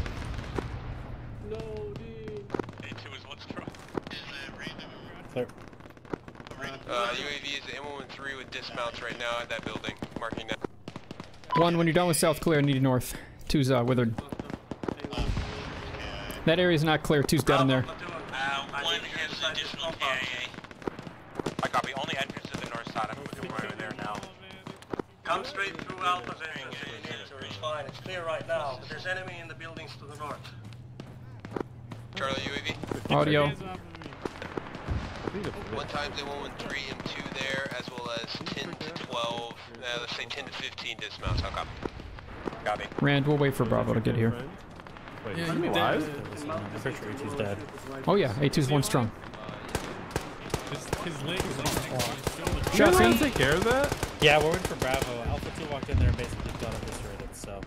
S8: Clear.
S14: UAV is M113 with dismounts right now at that building. Marking that.
S1: 1, when you're done with south, clear. I need you north. 2's withered. That area's not clear. 2's dead in there.
S2: 1 has additional KIA.
S6: I copy. Only entrance to the north side. I'm moving over there now.
S3: Come straight through Alpha's entrance. It's fine. It's clear right now, but there's enemy in the buildings to the north.
S14: Charlie, UAV.
S1: Audio.
S14: 1 times M113 and 2 there, as well as 10 to 12, let's say 10 to 15 dismounts. I'll copy.
S4: Copy.
S1: Rand, we'll wait for Bravo to get here.
S10: Wait,
S7: Yeah,
S10: is he
S7: you
S10: alive?
S8: I'm pretty sure A2's dead.
S1: Oh yeah, A2's 1 strong.
S7: His leg is on his shoulder.
S1: Shots
S10: You
S1: in.
S10: take care of that?
S8: Yeah, we're waiting for Bravo. Alpha 2 walked in there and basically got eviscerated, so.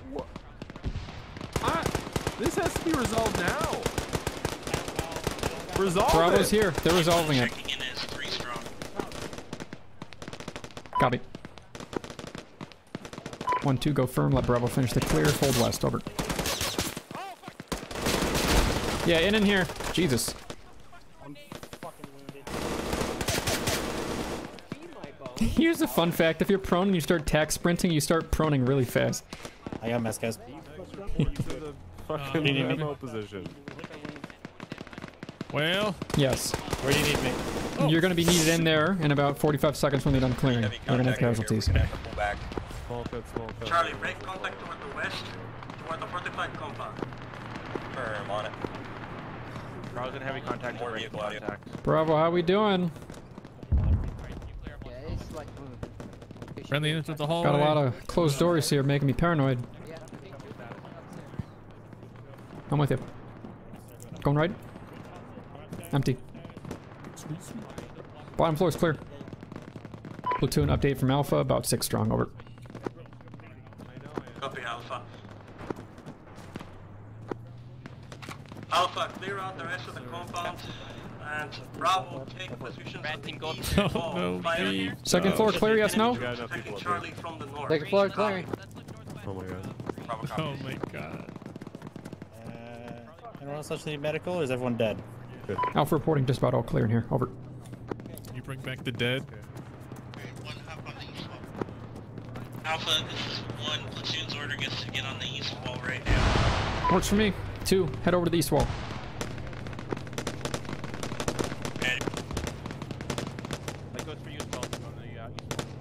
S10: This has to be resolved now. Resolve
S1: Bravo's
S10: it.
S1: here. They're resolving it.
S2: Checking in as 3 strong.
S1: Copy. 1, 2, go firm. Let Bravo finish the clear. Hold west. Over. Yeah, in here. Jesus. Here's a fun fact. If you're prone and you start tack sprinting, you start proning really fast.
S8: I got mess, guys.
S10: To the fucking ammo position.
S7: Well.
S1: Yes.
S8: Where do you need me?
S1: You're going to be needed in there in about 45 seconds when they're done clearing. They're going to have casualties.
S10: Small cut, small cut.
S3: Charlie, break contact toward the west, toward the fortified compound.
S4: I'm on it.
S6: Charles in heavy contact.
S4: More vehicle audio.
S1: Bravo, how we doing?
S7: Friendly into the hallway.
S1: Got a lot of closed doors here making me paranoid. I'm with you. Going right? Empty. Bottom floor is clear. Platoon update from Alpha, about 6 strong, over.
S3: Copy, Alpha. Alpha, clear out the rest of the compound. And Bravo, take positions on the east wall.
S7: No,
S3: Fire.
S1: Second floor clear, yes, no?
S3: Attacking Charlie from the north.
S1: Second floor clearing.
S10: Oh my god.
S7: Oh my god.
S8: Anyone else actually need medical, or is everyone dead?
S10: Good.
S1: Alpha reporting just about all clear in here, over.
S7: You bring back the dead.
S2: Alpha, this is 1. Platoon's ordering us to get on the east wall right now.
S1: Works for me. 2, head over to the east wall.
S6: That goes for you as well. On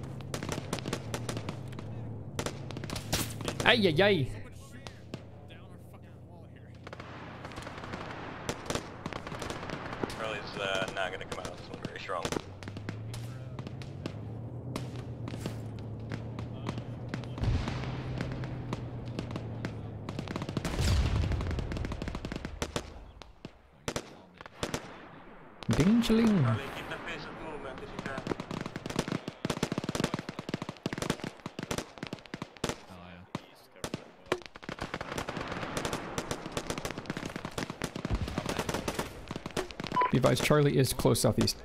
S6: the
S1: Ay, ay, ay.
S4: Charlie's not gonna come out. This one very strong.
S1: Ding-a-ling.
S3: Charlie, keep the pace of movement if you can.
S1: Be advised, Charlie is close southeast.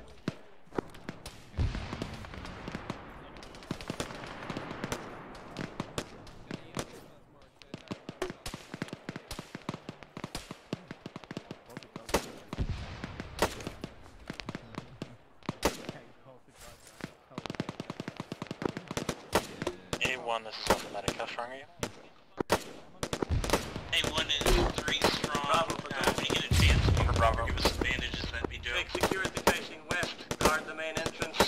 S4: A1, this is Alpha Medic. How strong are you?
S2: A1 is 3 strong. Bravo, when you get a chance, Bravo. Give us some bandages, that'd be dope.
S3: Take security facing west. Guard the main entrance.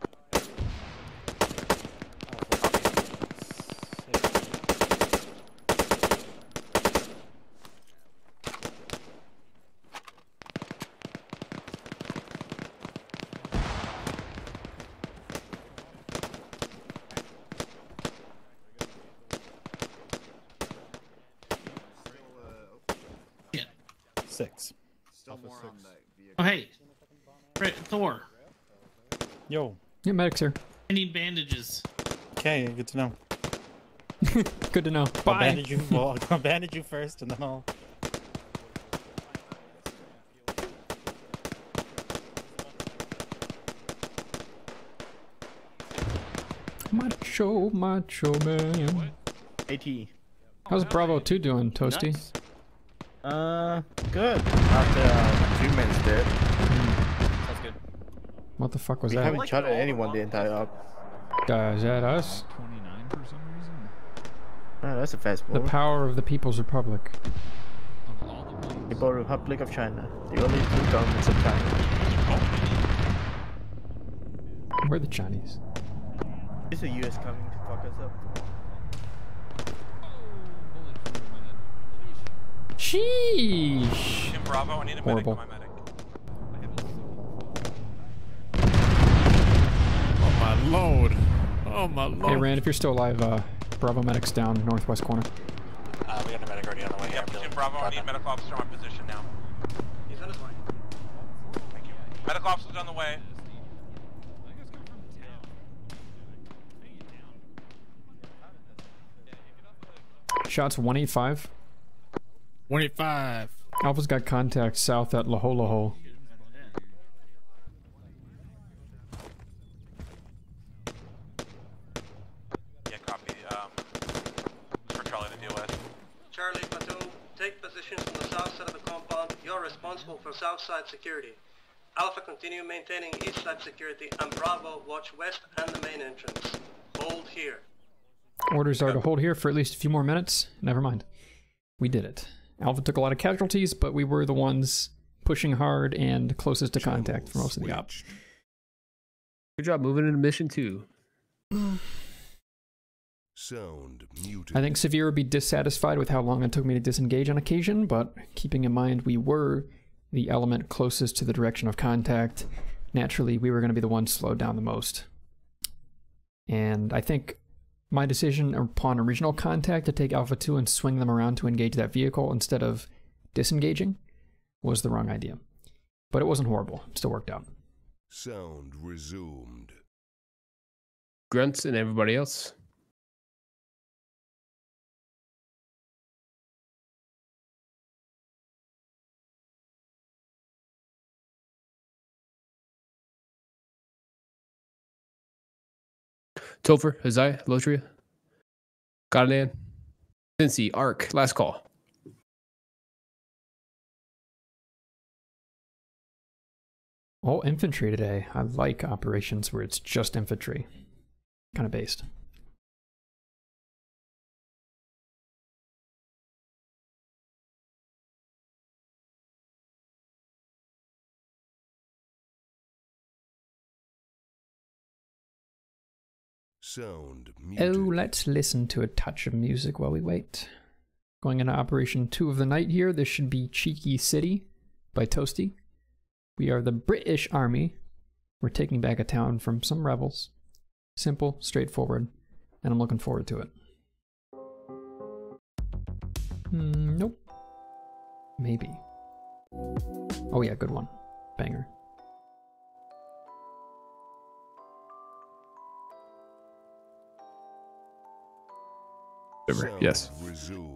S8: Six.
S13: Oh, hey. Thor.
S8: Yo.
S1: Yeah, medic's here.
S13: I need bandages.
S8: Okay, good to know.
S1: Good to know.
S8: I'll
S1: Bye.
S8: bandage you. Well, I'll bandage you first, and then I'll.
S1: Macho man.
S19: AT.
S1: How's Bravo 2 doing, Toasty?
S19: Nice. Good. After 2 minutes dead.
S17: Sounds good.
S1: What the fuck was
S19: We
S1: that?
S19: haven't shot at anyone the entire up.
S1: Is that us?
S7: 29 for some reason.
S19: Oh, that's a fast
S1: The
S19: ball.
S1: power of the People's Republic.
S19: People Republic of China. The only 2 governments of China.
S1: We're the Chinese.
S19: Is the US coming to fuck us up?
S1: Sheesh.
S6: Team Bravo, I need a medic
S1: Horrible.
S6: for my medic.
S7: Oh my lord. Oh my lord.
S1: Hey Rand, if you're still alive, Bravo medic's down northwest corner.
S4: We got a medic already on the way.
S6: Yep, Team Bravo, I need medical officer on my position now.
S3: He's on his way.
S6: Thank you. Medical officer's on the way.
S1: Shots 185.
S7: 185.
S1: Alpha's got contact south at Laholaho.
S6: Yeah, copy. For Charlie to deal with.
S3: Charlie, platoon, take positions on the south side of the compound. You're responsible for south side security. Alpha, continue maintaining east side security, and Bravo, watch west and the main entrance. Hold here.
S1: Orders are to hold here for at least a few more minutes. Never mind. We did it. Alpha took a lot of casualties, but we were the ones pushing hard and closest to contact for most of the op.
S20: Good job moving into mission 2.
S21: Sound muted.
S1: I think Severe would be dissatisfied with how long it took me to disengage on occasion, but keeping in mind we were the element closest to the direction of contact, naturally we were going to be the ones slowed down the most. And I think my decision upon original contact to take Alpha 2 and swing them around to engage that vehicle instead of disengaging was the wrong idea. But it wasn't horrible. It still worked out.
S21: Sound resumed.
S20: Grunts and everybody else. Topher, Azai, Lotria, Gadanan, Cincy, Arc, last call.
S1: All infantry today. I like operations where it's just infantry. Kind of based.
S21: Sound
S1: Oh,
S21: muted.
S1: let's listen to a touch of music while we wait. Going into Operation 2 of the night here, this should be Cheeky City by Toasty. We are the British Army. We're taking back a town from some rebels. Simple, straightforward, and I'm looking forward to it. Nope. Maybe. Oh yeah, good one. Banger.
S20: River, yes.
S21: Resumed.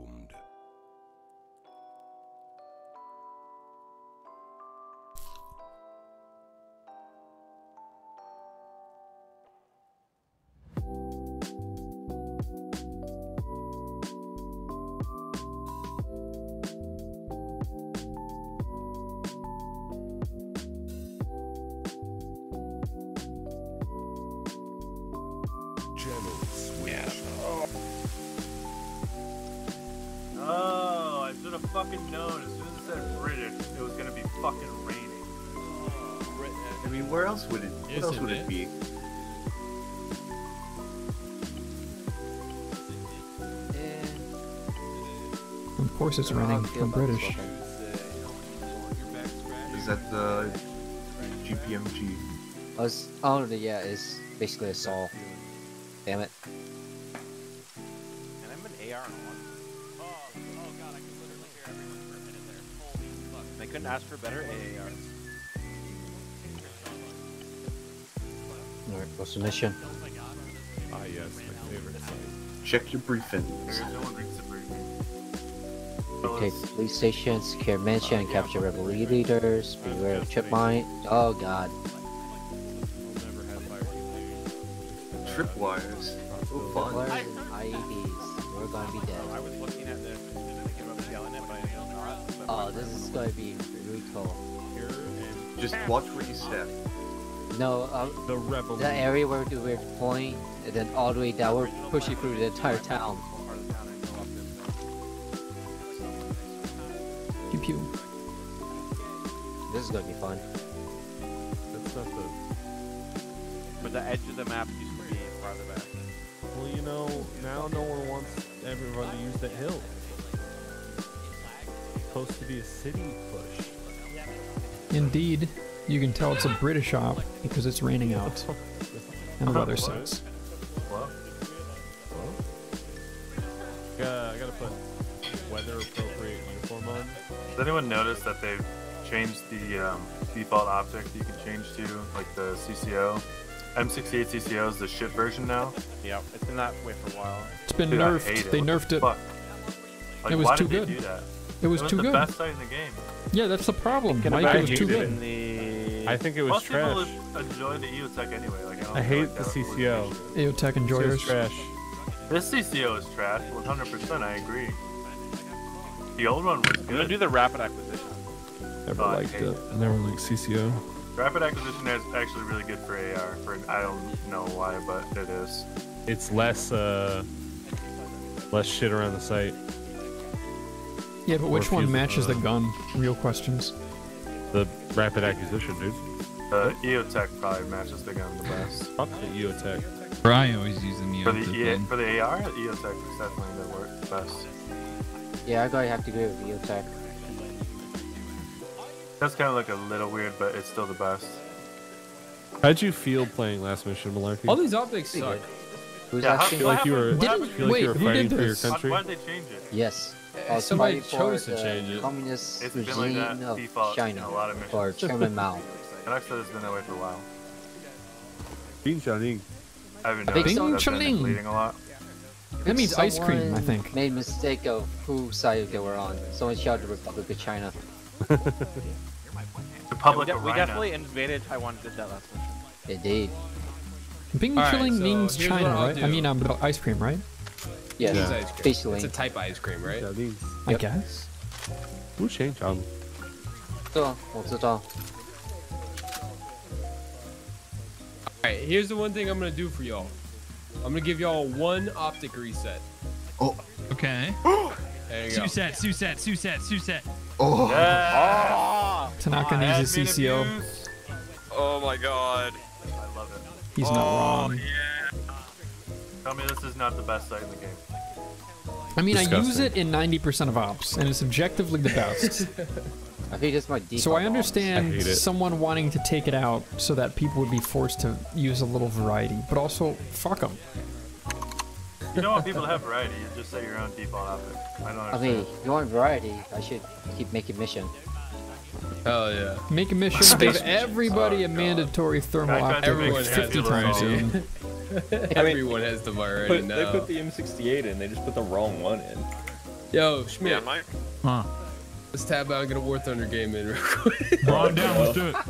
S12: Oh, I should have fucking known. As soon as it said British, it was gonna be fucking raining.
S22: I mean, where else would it? What else would it be?
S1: Of course it's raining from British.
S22: Is that the GPMG?
S23: Oh, yeah, it's basically a saw. Damn it.
S6: And I'm an AR on one. Oh god, I can literally hear everyone for a minute there. Holy fuck. They couldn't ask for better AARs.
S23: Alright, what's the mission?
S10: Ah, yes, my favorite site.
S22: Check your briefings.
S23: Locate police stations, secure mansion, and capture rebel leaders. Beware of trip mine. Oh god.
S22: Tripwires. So fun.
S23: Tripwires and IEDs. We're gonna be dead.
S6: I was looking at this thinking about yelling it, but I didn't know.
S23: Oh, this is gonna be brutal.
S22: Just watch where you step.
S23: No,
S10: the rebel.
S23: The area where we're deploying, and then all the way down, we're pushing through the entire town.
S1: Pew pew.
S23: This is gonna be fun.
S10: That's not the...
S6: But the edge of the map used to be farther back.
S10: Well, you know, now no one wants everyone to use that hill. It's supposed to be a city push.
S1: Indeed, you can tell it's a British op because it's raining out and the weather sucks.
S10: What? I gotta put weather appropriate uniform on.
S12: Does anyone notice that they've changed the default optic you can change to, like the CCO? M68 CCO is the shit version now.
S6: Yeah, it's been that way for a while.
S1: It's been
S12: Dude,
S1: nerfed. They nerfed it.
S12: Fuck. Like,
S1: It was
S12: why
S1: too
S12: did
S1: good.
S12: They do that?
S1: It was too
S12: the
S1: good.
S12: best site in the game.
S1: Yeah, that's the problem. Mike, it was too good.
S10: I think it was
S12: Most
S10: trash.
S12: people enjoy the EOTech anyway. Like,
S10: I hate the CCO.
S1: EOTech enjoyers.
S10: trash.
S12: This CCO is trash. 100%. I agree. The old one was good.
S6: I'm gonna do the rapid acquisition.
S10: Never liked it. I never liked CCO.
S12: Rapid acquisition is actually really good for AR. I don't know why, but it is.
S10: It's less shit around the site.
S1: Yeah, but which one matches the gun? Real questions.
S10: The rapid acquisition, dude.
S12: The EOTech probably matches the gun the best.
S10: Fuck the EOTech.
S7: I always use the EOTech.
S12: For the AR, the EOTech is definitely the best.
S23: Yeah, I gotta have to agree with EOTech.
S12: That's kind of like a little weird, but it's still the best.
S10: How'd you feel playing Last Mission, Malarkey?
S20: All these optics suck.
S23: Who's
S12: Yeah,
S23: asking?
S10: Feel like you were,
S1: Wait, who
S10: fighting
S1: did
S10: for your
S1: this?
S10: country?
S12: Why did they change it?
S23: Yes. I was
S20: Somebody
S23: fighting
S20: chose
S23: for
S20: to
S23: the
S20: change it.
S23: Communist
S12: It's been like
S23: regime
S12: that
S23: of
S12: default
S23: China
S12: in a lot of missions.
S23: for Chairman Mao.
S12: And I've said it's been that way for a while.
S10: Bing Jianing.
S12: I haven't
S1: Bing
S12: noticed that I've been
S1: Chilling.
S12: bleeding a lot.
S1: That means ice cream, I
S23: Someone
S1: think.
S23: made mistake of whose side they were on. Someone shouted Republic of China.
S12: Republic
S6: Yeah,
S12: of
S6: we
S12: Rhino.
S6: definitely invaded Taiwan and did that last mission.
S23: Indeed.
S1: Bing
S20: All right,
S1: chilling
S20: so
S1: means
S20: here's
S1: China,
S20: what I'll
S1: right?
S20: do.
S1: I mean, ice cream, right?
S23: Yes,
S20: It's ice cream.
S23: basically.
S20: It's a type of ice cream, right?
S1: I guess.
S10: Who changed them?
S23: 对啊，我知道。
S20: Alright, here's the one thing I'm gonna do for y'all. I'm gonna give y'all one optic reset.
S22: Oh.
S7: Okay.
S20: There you go.
S7: Suset.
S22: Oh.
S12: Yeah.
S1: Tanaka needs a CCO.
S17: Oh my god.
S12: I love it.
S1: He's not wrong.
S12: Yeah. Tell me this is not the best site in the game.
S1: I mean, I use
S10: Disgusting.
S1: it in 90% of ops, and it's objectively the best.
S23: I think it's my default.
S1: So I
S10: I
S1: understand
S10: hate it.
S1: someone wanting to take it out so that people would be forced to use a little variety, but also, fuck them.
S12: You don't want people to have variety. You just set your own default optic. I don't
S23: I
S12: understand.
S23: mean, if you want variety, I should keep making mission.
S20: Hell yeah.
S1: Make a mission,
S20: Space
S1: give everybody a mandatory thermal
S12: I tried
S1: optic
S12: to make
S1: like
S12: it
S1: 50
S12: easy
S1: times
S12: to
S1: soon.
S20: Everyone has the bar right now.
S10: They put the M68 in. They just put the wrong one in.
S20: Yo, Schmidt.
S17: Yeah, Mike.
S7: Huh.
S20: Let's tab out and get a War Thunder game in real quick.
S7: Bro, I'm down. Let's do it.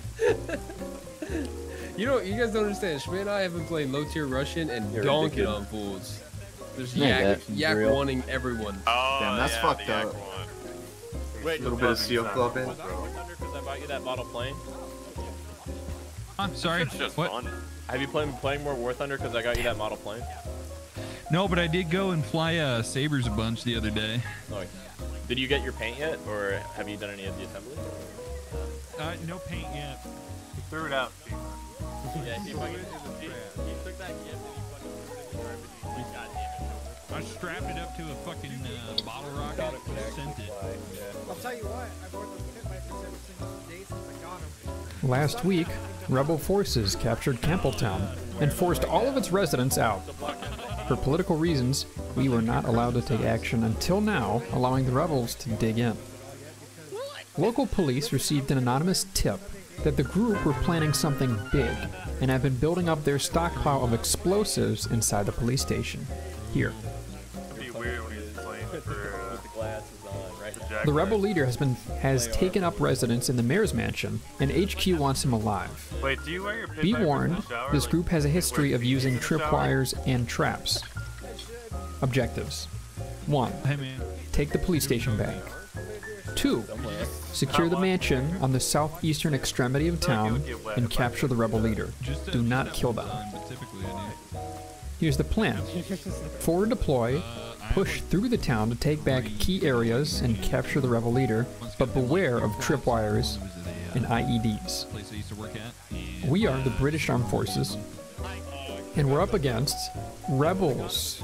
S20: You guys don't understand. Schmidt and I have been playing low tier Russian and
S10: You're
S20: donking
S10: addicted.
S20: on fools. There's
S23: Yeah,
S20: yak
S10: real.
S20: wanting everyone.
S17: Oh,
S9: Damn, that's
S17: yeah,
S9: fucked
S17: the yak
S9: up.
S17: one.
S10: Wait,
S9: A little bit of seal clubbing.
S10: Was that War Thunder because I bought you that model plane?
S7: I'm sorry.
S17: It's just
S7: What?
S17: fun.
S10: Have you been playing more War Thunder because I got you that model plane?
S7: No, but I did go and fly Sabres a bunch the other day.
S10: Oh, did you get your paint yet, or have you done any of the assembly?
S7: No paint yet.
S12: He threw it out.
S10: Yeah, he fucking he took that gift and he fucking put it in the garbage. He's like, God damn it.
S7: I strapped it up to a fucking bottle rocket and sent it.
S5: I'll tell you what, I've ordered the pit bikes every single day since I got them.
S1: Last week, rebel forces captured Campbelltown and forced all of its residents out. For political reasons, we were not allowed to take action until now, allowing the rebels to dig in. Local police received an anonymous tip that the group were planning something big and have been building up their stockpile of explosives inside the police station. Here.
S12: It'd be weird when he's playing for
S10: With the glasses on, right?
S1: The rebel leader has taken up residence in the mayor's mansion, and HQ wants him alive.
S12: Wait, do you wear your pit
S1: Be
S12: vipers in
S1: warned,
S12: the shower?
S1: this
S12: Like,
S1: group has a history of using
S12: in the shower?
S1: tripwires and traps. Objectives. 1.
S7: Hey, man.
S1: Take the police station back. 2. Secure the mansion on the southeastern extremity of town and capture the rebel leader. Do not kill them. Here's the plan. Forward deploy, push through the town to take back key areas and capture the rebel leader, but beware of tripwires and IEDs. We are the British Armed Forces, and we're up against rebels.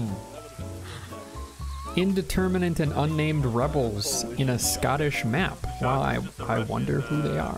S1: Indeterminate and unnamed rebels in a Scottish map. Well, I wonder who they are.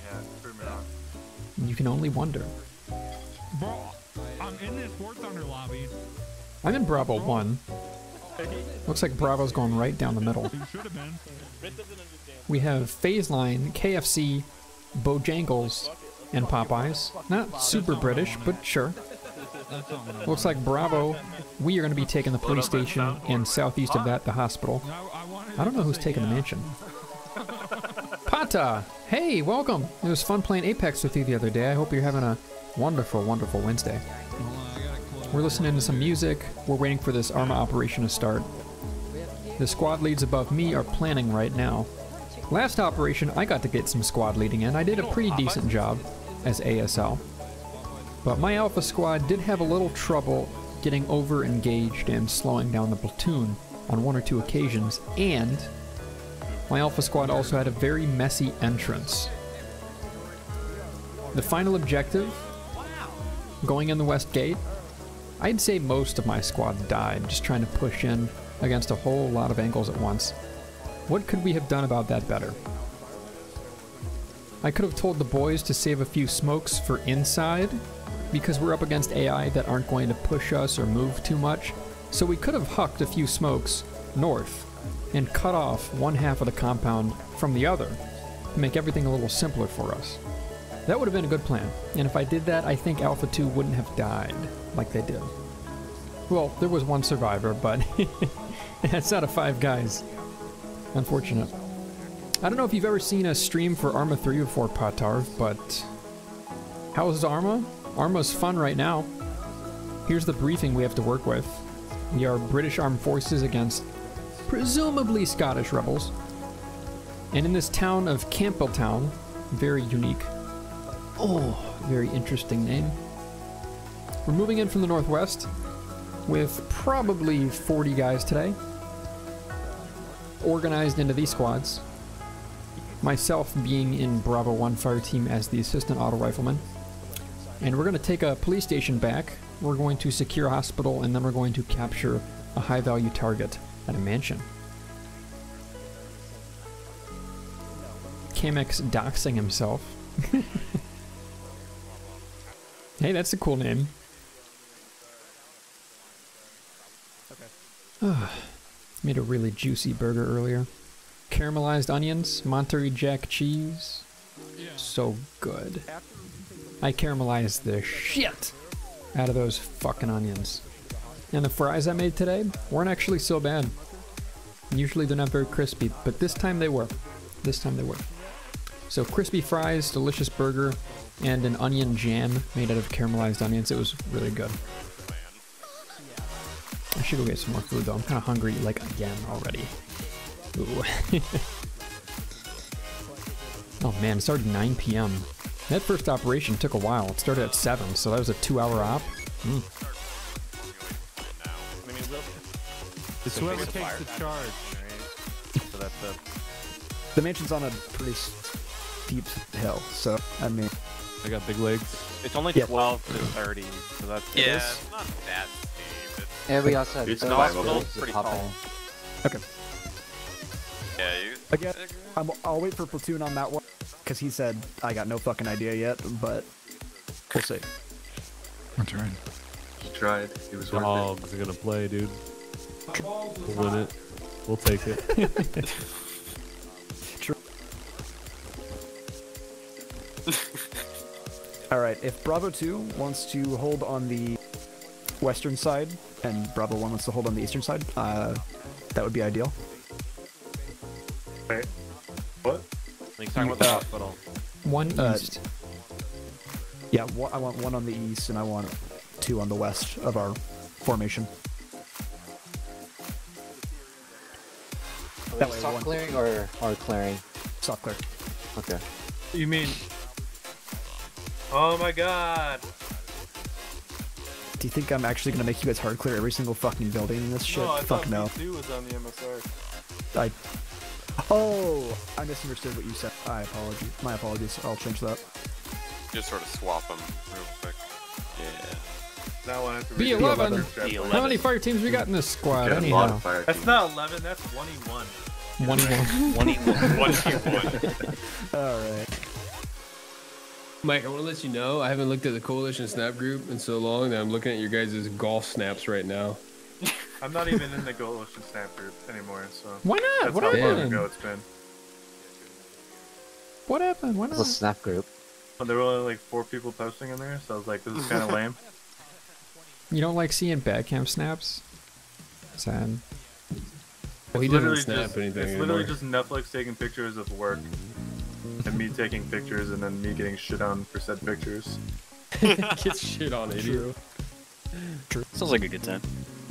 S1: You can only wonder.
S7: Bro, I'm in this War Thunder lobby.
S1: I'm in Bravo 1. Looks like Bravo's going right down the middle.
S7: You should have been.
S1: We have Phase Line, KFC, Bojangles, and Popeyes. Not super British, but sure. Looks like Bravo, we are going to be taking the police station, and southeast of that, the hospital. I don't know who's taking the mansion. Pata! Hey, welcome! It was fun playing Apex with you the other day. I hope you're having a wonderful, wonderful Wednesday. We're listening to some music. We're waiting for this Arma operation to start. The squad leads above me are planning right now. Last operation, I got to get some squad leading in. I did a pretty decent job as ASL. But my Alpha squad did have a little trouble getting over-engaged and slowing down the platoon on 1 or 2 occasions, and my Alpha squad also had a very messy entrance. The final objective, going in the west gate, I'd say most of my squad died just trying to push in against a whole lot of angles at once. What could we have done about that better? I could have told the boys to save a few smokes for inside, because we're up against AI that aren't going to push us or move too much, so we could have hucked a few smokes north and cut off one half of the compound from the other to make everything a little simpler for us. That would have been a good plan, and if I did that, I think Alpha 2 wouldn't have died like they did. Well, there was one survivor, but it's out of 5 guys. Unfortunate. I don't know if you've ever seen a stream for Arma 3 before, Patarv, but how's Arma? Arma's fun right now. Here's the briefing we have to work with. We are British Armed Forces against presumably Scottish rebels. And in this town of Campbelltown, very unique. Oh, very interesting name. We're moving in from the northwest with probably 40 guys today, organized into these squads. Myself being in Bravo 1 fire team as the assistant auto rifleman. And we're going to take a police station back, we're going to secure a hospital, and then we're going to capture a high-value target at a mansion. Kamex doxing himself. Hey, that's a cool name. Made a really juicy burger earlier. Caramelized onions, Monterey Jack cheese. So good. I caramelized the shit out of those fucking onions. And the fries I made today weren't actually so bad. Usually they're not very crispy, but this time they were. This time they were. So crispy fries, delicious burger, and an onion jam made out of caramelized onions. It was really good. I should go get some more food though. I'm kind of hungry like again already. Ooh. Oh man, it started 9 p.m. That first operation took a while. It started at 7, so that was a 2-hour op.
S8: It's whoever takes the charge.
S6: So that's
S9: the mansion's on a pretty steep hill, so I mean,
S6: I got big legs. It's only 12 to 30, so that's
S17: it's not that steep.
S23: Yeah, we also have
S17: it's
S6: pretty tall.
S9: Okay.
S17: Yeah, you.
S9: Again, I'll wait for Platoon on that one because he said I got no fucking idea yet, but we'll see.
S7: I'm trying.
S14: He tried. It was worth it.
S6: Dogs are gonna play, dude. We'll win it. We'll take it.
S9: Alright, if Bravo 2 wants to hold on the western side and Bravo 1 wants to hold on the eastern side, that would be ideal.
S12: Wait. What?
S6: He's talking about the hospital.
S1: One east.
S9: Yeah, I want one on the east and I want 2 on the west of our formation.
S23: That way, soft clearing or clearing?
S9: Soft clear.
S23: Okay.
S12: You mean? Oh my god!
S9: Do you think I'm actually gonna make you guys hard clear every single fucking building in this shit?
S12: No, I
S9: Fuck
S12: thought
S9: no.
S12: V2 was on the MSR.
S9: Oh, I misunderstood what you said. My apologies. I'll change that.
S17: Just sort of swap them real quick. Yeah.
S12: Now I have to
S1: B11. How many fire teams we got in this squad? Anyhow.
S12: That's not 11. That's 21.
S1: 21.
S9: Alright.
S20: Mike, I want to let you know I haven't looked at the Coalition Snap group in so long that I'm looking at your guys' golf snaps right now.
S12: I'm not even in the Coalition Snap group anymore, so.
S1: Why not?
S12: That's
S1: What
S12: how long
S1: happened?
S12: ago it's been.
S1: What happened? Why not?
S23: It's a snap group.
S12: Well, there were only like 4 people posting in there, so I was like, this is kind of lame.
S1: You don't like seeing bad cam snaps? Sad.
S20: Well, he doesn't snap anything
S12: It's literally just Netflix taking pictures of work, and me taking pictures, and then me getting shit on for said pictures.
S20: Get shit on, idiot.
S9: True.
S6: Sounds like a good time.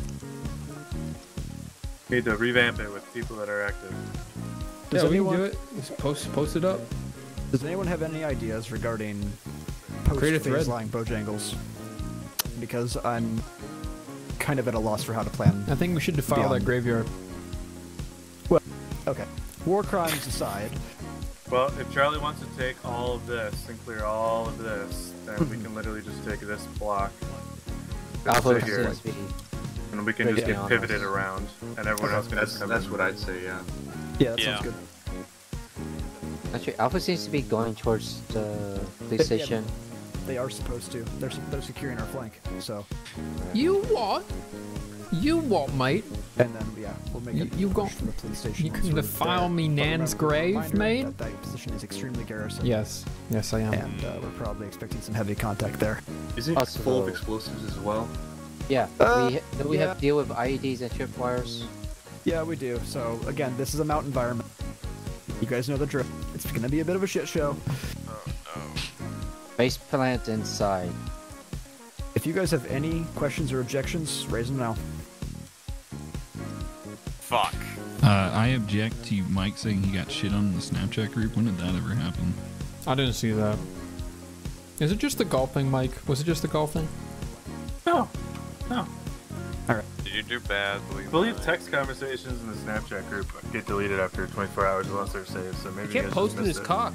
S12: Need to revamp it with people that are active.
S9: Does
S20: Yeah, we
S9: anyone
S20: can do it. Just post it up.
S9: Does anyone have any ideas regarding
S20: Create a
S9: post-phase
S20: thread.
S9: lying Bojangles? Because I'm kind of at a loss for how to plan.
S1: I think we should defile
S9: beyond.
S1: that graveyard.
S9: Well, okay. War crimes aside.
S12: Well, if Charlie wants to take all of this and clear all of this, then we can literally just take this block.
S23: Alpha
S12: sit here,
S23: seems to be
S12: and we can just
S23: pretty
S12: get
S23: on
S12: pivoted
S23: us.
S12: around, and everyone else can just come
S14: That's
S12: in.
S14: what I'd say, yeah.
S9: Yeah, that sounds good.
S23: Actually, Alpha seems to be going towards the police station.
S9: They are supposed to. They're securing our flank, so.
S1: You what? You what, mate?
S9: And then yeah, we'll make it
S1: You got
S9: from the police station.
S1: You
S9: once
S1: can
S9: we're
S1: defile
S9: there.
S1: me
S9: But
S1: Nan's
S9: remember,
S1: grave,
S9: reminder
S1: mate?
S9: That position is extremely garrisoned.
S1: Yes. Yes, I am.
S9: And we're probably expecting some heavy contact there.
S14: Is it
S23: Also-
S14: full of explosives as well?
S23: Yeah. We
S9: yeah.
S23: have to deal with IEDs and tripwires.
S9: Yeah, we do. So again, this is a mountain environment. You guys know the drill. It's gonna be a bit of a shit show.
S23: Base plant inside.
S9: If you guys have any questions or objections, raise them now.
S17: Fuck.
S7: I object to Mike saying he got shit on in the Snapchat group. When did that ever happen?
S1: I didn't see that. Is it just the golfing, Mike? Was it just the golfing?
S12: No. No.
S9: Alright.
S17: Did you do bad?
S12: I believe text conversations in the Snapchat group get deleted after 24 hours unless they're saved, so maybe
S20: He kept
S12: you guys
S20: posting
S12: just
S20: his
S12: missed it.
S20: cock.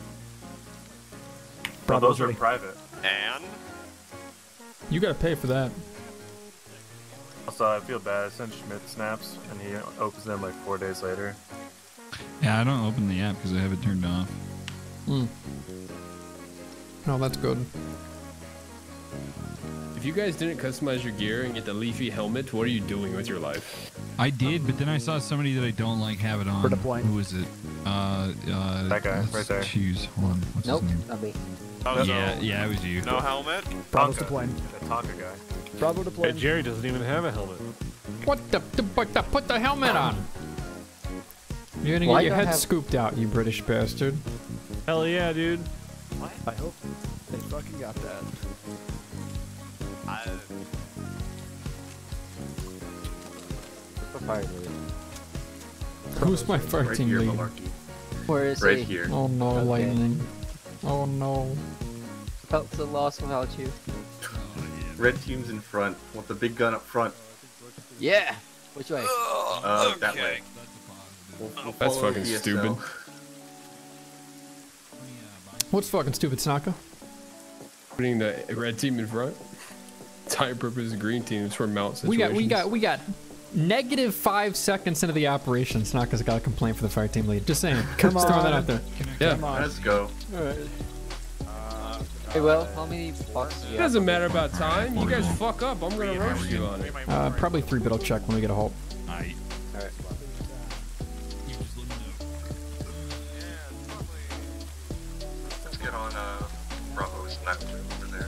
S12: Well, those
S9: Bravo's
S12: are
S9: ready.
S12: private.
S17: And?
S1: You gotta pay for that.
S12: Also, I feel bad. I sent Schmidt snaps, and he opens them like 4 days later.
S7: Yeah, I don't open the app because I have it turned off.
S1: Hmm. Oh, that's good.
S20: If you guys didn't customize your gear and get the leafy helmet, what are you doing with your life?
S7: I did, but then I saw somebody that I don't like have it on.
S9: For deploying.
S7: Who is it?
S12: That guy,
S7: let's
S12: right there.
S7: Choose. Hold on. What's
S23: Nope,
S7: his name?
S23: not me.
S4: Oh,
S15: yeah, it was you.
S4: No helmet?
S9: Bravo's deploying.
S12: The Tonka guy.
S9: Bravo deploying.
S7: Hey, Jerry doesn't even have a helmet.
S1: What the? Put the helmet on. You're gonna
S23: Why
S1: get your
S23: don't
S1: head
S23: have-
S1: scooped out, you British bastard.
S7: Hell yeah, dude.
S9: I hope they fucking got that.
S1: Who's my fire team lead?
S23: Where is
S14: Right
S23: he?
S14: here.
S1: Oh no,
S23: Okay.
S1: Lightning. Oh no.
S23: Felt so lost without you.
S14: Red team's in front. Want the big gun up front.
S23: Yeah. Which way?
S14: That way. We'll
S20: That's
S14: follow
S20: fucking
S14: DSL.
S20: stupid.
S1: What's fucking stupid, Snaka?
S20: Putting the red team in front. Time purpose green teams for mount
S1: We
S20: situations.
S1: got negative 5 seconds into the operation. Snaka's got a complaint for the fire team lead. Just saying.
S9: Come
S1: Just throwing that
S9: on.
S1: out there.
S20: Yeah.
S9: Come on.
S14: Let's go.
S23: Alright. Hey, well, how many boxes do
S20: It
S23: you have?
S20: doesn't matter about time. You guys fuck up. I'm gonna roast you on it.
S1: Probably 3-bit. I'll check when we get a halt.
S23: Alright.
S14: Let's get on Bravo's left over there.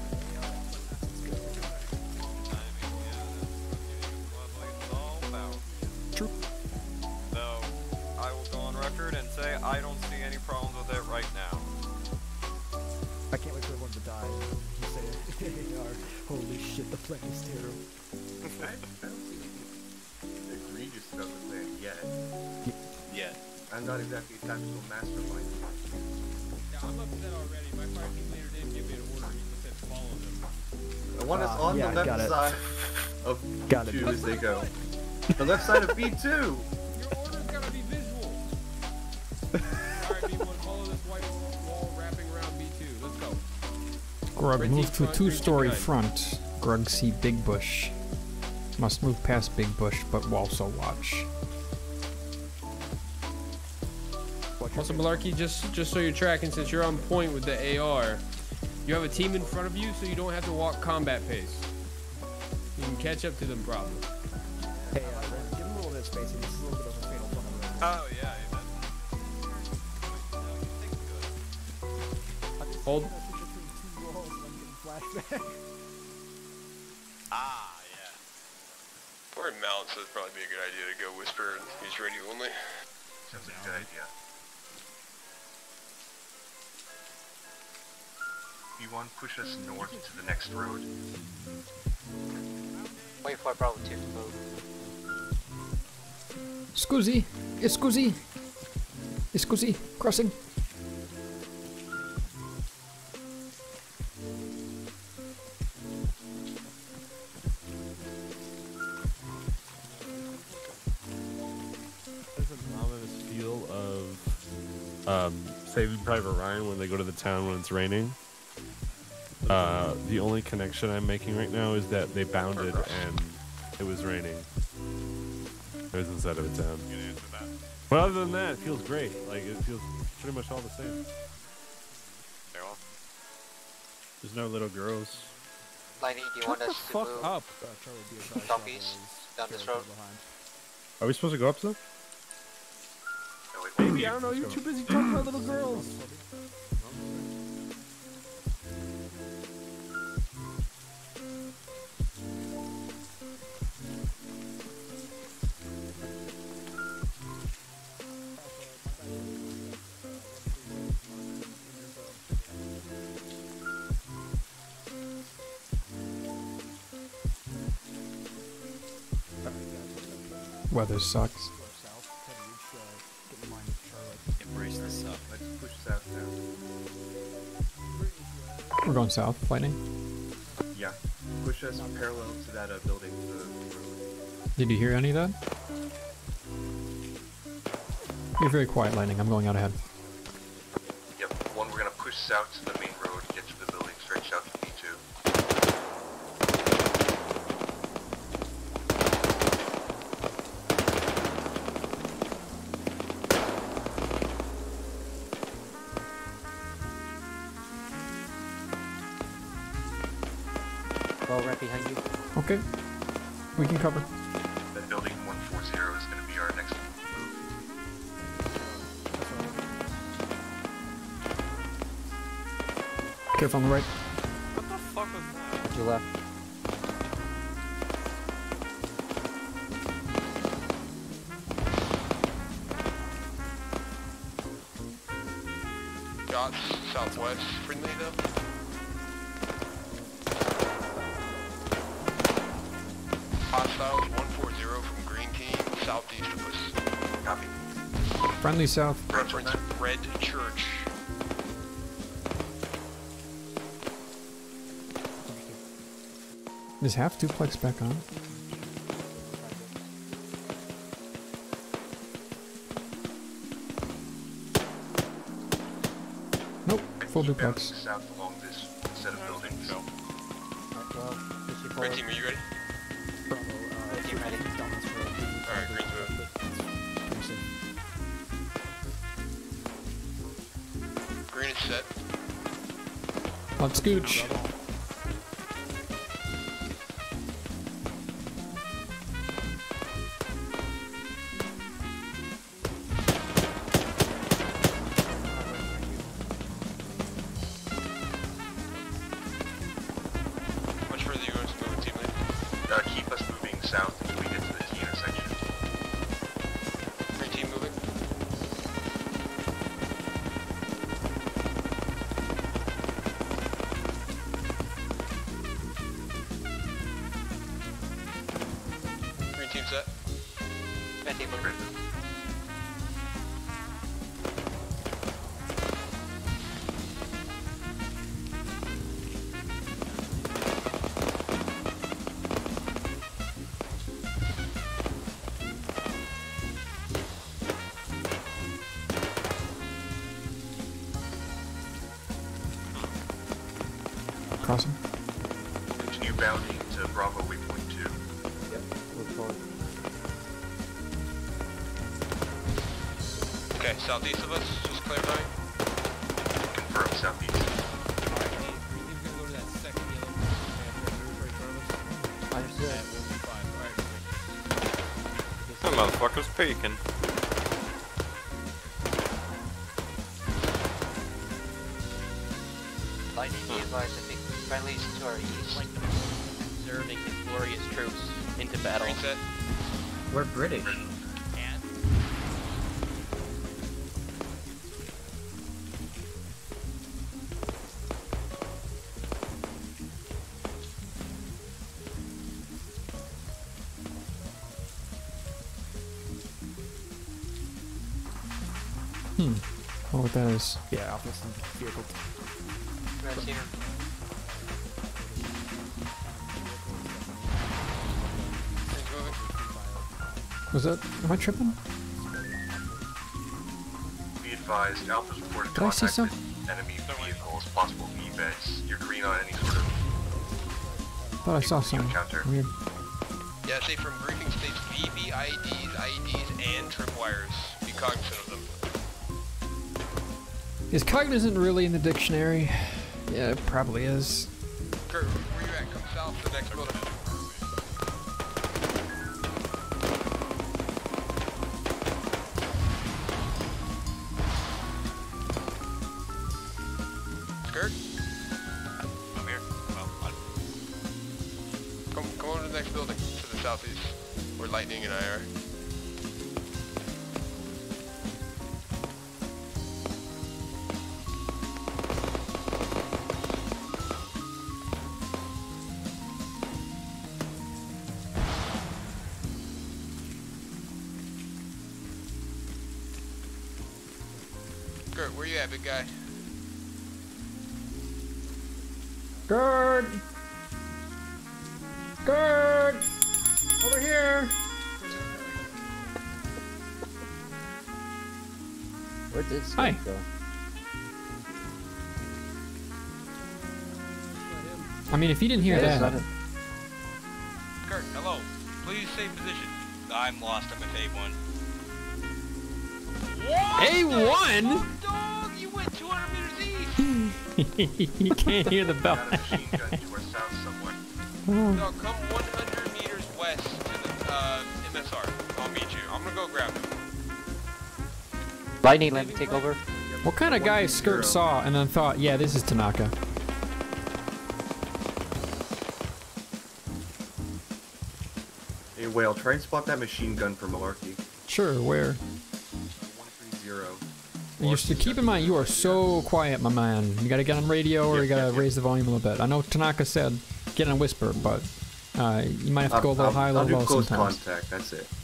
S1: True.
S17: So, I will go on record and say I don't see any problems with it right now.
S9: I can't wait for everyone to die. You say AR. Holy shit, the plan is terrible.
S14: I don't see anything egregious about the plan yet.
S17: Yet.
S14: I'm not exactly a tactical mastermind.
S5: Yeah, I'm upset already. My fire team leader didn't give me an order. He just said follow them.
S14: I want us on
S9: yeah,
S14: the
S9: got
S14: left
S9: it.
S14: side of
S9: Got it.
S14: B2 as they go. The left side of B2!
S5: Your order's gotta be visual. Alright, B1, follow this white wall wrapping around B2. Let's go.
S1: Grug,
S5: Red
S1: move
S5: team
S1: to a
S5: front, green team
S1: 2-story
S5: behind.
S1: front. Grug, see Big Bush. Must move past Big Bush, but also watch.
S20: Also, Malarkey, just so you're tracking, since you're on point with the AR, you have a team in front of you, so you don't have to walk combat pace. You can catch up to them probably.
S9: Hey, give him a little bit of spacing. This is a little bit of a fatal flaw.
S17: Oh, yeah.
S20: Hold.
S17: Ah, yeah.
S14: For mounts, it'd probably be a good idea to go whisper and use radio only. Sounds like a good idea. B1, push us north to the next road.
S23: Wait for Bravo 2 to move.
S1: Scusi! Scusi! Scusi! Crossing!
S7: There's an ominous feel of Saving Private Ryan when they go to the town when it's raining. The only connection I'm making right now is that they bounded and it was raining. It was inside of a town. But other than that, it feels great. Like, it feels pretty much all the same. There's no little girls.
S23: Lightning, do you want us to move
S7: up.
S23: southeast down this road?
S7: Are we supposed to go up still? Baby, I don't know. You're too busy talking about little girls.
S1: Weather sucks.
S17: Embrace the suck.
S14: Let's push south now.
S1: We're going south, Lightning.
S14: Yeah. Push us parallel to that building to the road.
S1: Did you hear any of that? You're very quiet, Lightning. I'm going out ahead.
S14: Yep. One, we're gonna push south to the main road, get to the building, stretch out to B2.
S23: Well, right behind you.
S1: Okay. We can cover.
S14: That building 140 is gonna be our next move.
S1: Careful on the right.
S17: What the fuck was that?
S23: To your left.
S14: Shots southwest, friendly though. Hostiles 140 from Green Team, southeast of us. Copy.
S1: Friendly south.
S14: Reference Red Church.
S1: Is half duplex back on? Nope, full duplex.
S14: South along this set of buildings. Red Team, are you ready?
S23: Red team ready.
S14: Alright, Green's moving. Green is set.
S1: Let's scooch.
S14: Much further you want us to move, team lead? Keep us moving south until we get to the T intersection. Green team moving. Green team set.
S23: Red team moving.
S1: Crossing.
S14: Continue bounding to Bravo waypoint 2.
S23: Yep, move forward.
S14: Okay, southeast of us, just clarifying. Confirm southeast.
S17: That motherfucker's peeking.
S23: Lightning, be advised, I think friendlies to our east. Like observing his glorious troops into battle.
S14: Green set.
S22: We're British.
S1: Oh, what that is?
S9: Yeah, Alpha's vehicle.
S23: Red's here.
S1: Was that? Am I tripping?
S14: Be advised, Alpha's reported
S1: Did I see
S14: contact with enemy vehicles, possible VODs. You're green on any sort of
S1: Thought I saw something.
S14: encounter.
S1: Weird.
S14: Yeah, say from briefing states VB, IEDs, and tripwires. Be cognizant of them.
S1: Is cognizant really in the dictionary? Yeah, it probably is.
S14: Kurt, where you at? Come south to the next building. Kurt? I'm here. Well, come over to the next building, to the southeast, where Lightning and I are. Kurt, where you at, big guy?
S1: Gerd! Gerd! Over here!
S23: Where did
S1: Hi.
S23: Skip go?
S1: I mean, if you didn't hear
S23: Yeah,
S1: that.
S4: Kurt, hello. Please stay position. I'm lost. I'm at A1.
S1: A1?
S4: Dog, you went 200 meters east.
S1: You can't hear the bell.
S14: Got a machine gun to our south somewhere.
S4: No, come 100 meters west to the MSR. I'll meet you. I'm gonna go grab him.
S23: Lightning, let me take over.
S1: What kind of guy Skirt saw and then thought, yeah, this is Tanaka?
S15: Hey, Whale, try and spot that machine gun for Malarkey.
S1: Sure, where?
S15: 130.
S1: You should keep in mind, you are so quiet, my man. You gotta get on radio or you gotta raise the volume a little bit. I know Tanaka said get on whisper, but you might have to go a little high, a little low
S15: close
S1: sometimes.
S15: contact, that's it.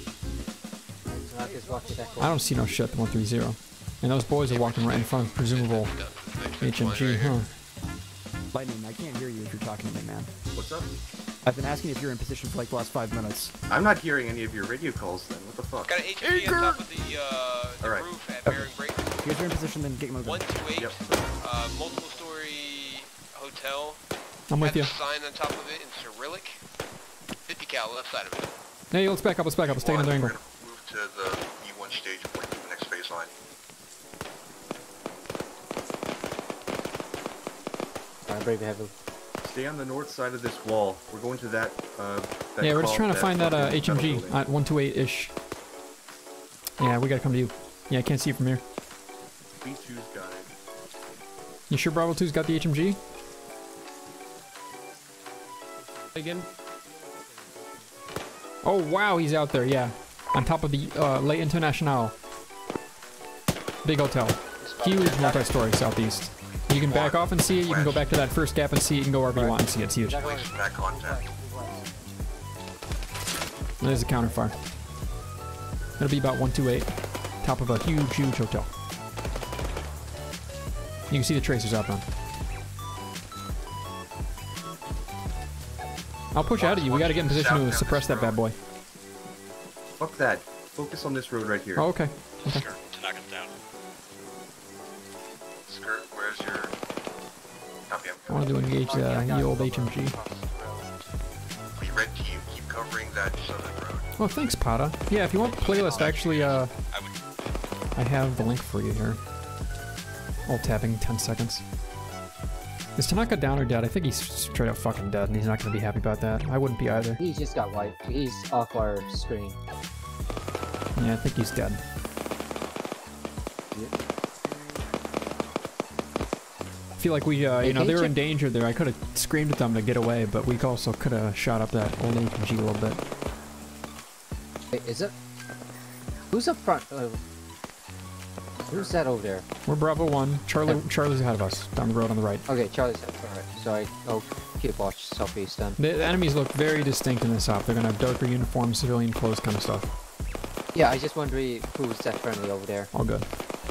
S1: I don't see no shit, the 130. And those boys are walking right in front of presumable HMG, huh?
S9: Lightning, I can't hear you if you're talking to me, man.
S15: What's up?
S9: I've been asking if you're in position for like the last 5 minutes.
S15: I'm not hearing any of your radio calls then. What the fuck?
S4: Got an HMG on top of the roof at Bearing Break.
S9: You guys are in position, then get moving.
S4: 128, multiple story hotel.
S1: I'm with you.
S4: Has a sign on top of it in Cyrillic. 50 cal left side of it.
S1: Hey, let's back up, let's take another angle.
S14: Move to the E1 stage point to the next phase line.
S16: Brave heavily.
S15: Stay on the north side of this wall. We're going to that,
S1: Yeah, we're just trying to find that HMG at 128-ish. Yeah, we gotta come to you. Yeah, I can't see it from here.
S15: B2's got it.
S1: You sure Bravo 2's got the HMG?
S20: Again?
S1: Oh, wow, he's out there, yeah. On top of the Le International. Big hotel. Huge multi-story southeast. You can back off and see it, you can go back to that first gap and see it, you can go wherever you want and see it, it's huge.
S14: Back contact.
S1: There's a counterfire. It'll be about 128. Top of a huge, huge hotel. You can see the tracers out now. I'll push out of you, we gotta get in position to suppress that bad boy.
S15: Fuck that. Focus on this road right here.
S1: Oh, okay. Okay.
S14: To knock him down. Skirt, where's your... Copy,
S1: I wanted to engage the old HMG.
S14: The red team, keep covering that southern road.
S1: Oh, thanks, Pata. Yeah, if you want the playlist, actually, I have the link for you here. Alt tapping, 10 seconds. Is Tanaka down or dead? I think he's straight up fucking dead, and he's not gonna be happy about that. I wouldn't be either.
S16: He just got wiped. He's off our screen.
S1: Yeah, I think he's dead. I feel like we, you know, they were in danger there. I could have screamed at them to get away, but we also could have shot up that old HMG a little bit.
S16: Wait, is it? Who's up front? Who's that over there?
S1: We're Bravo 1. Charlie's ahead of us, down the road on the right.
S16: Okay, Charlie's ahead. Alright, so I'll keep watch southeast then.
S1: The enemies look very distinct in this op. They're gonna have darker uniforms, civilian clothes kind of stuff.
S16: Yeah, I just wonder who's that friendly over there.
S1: All good.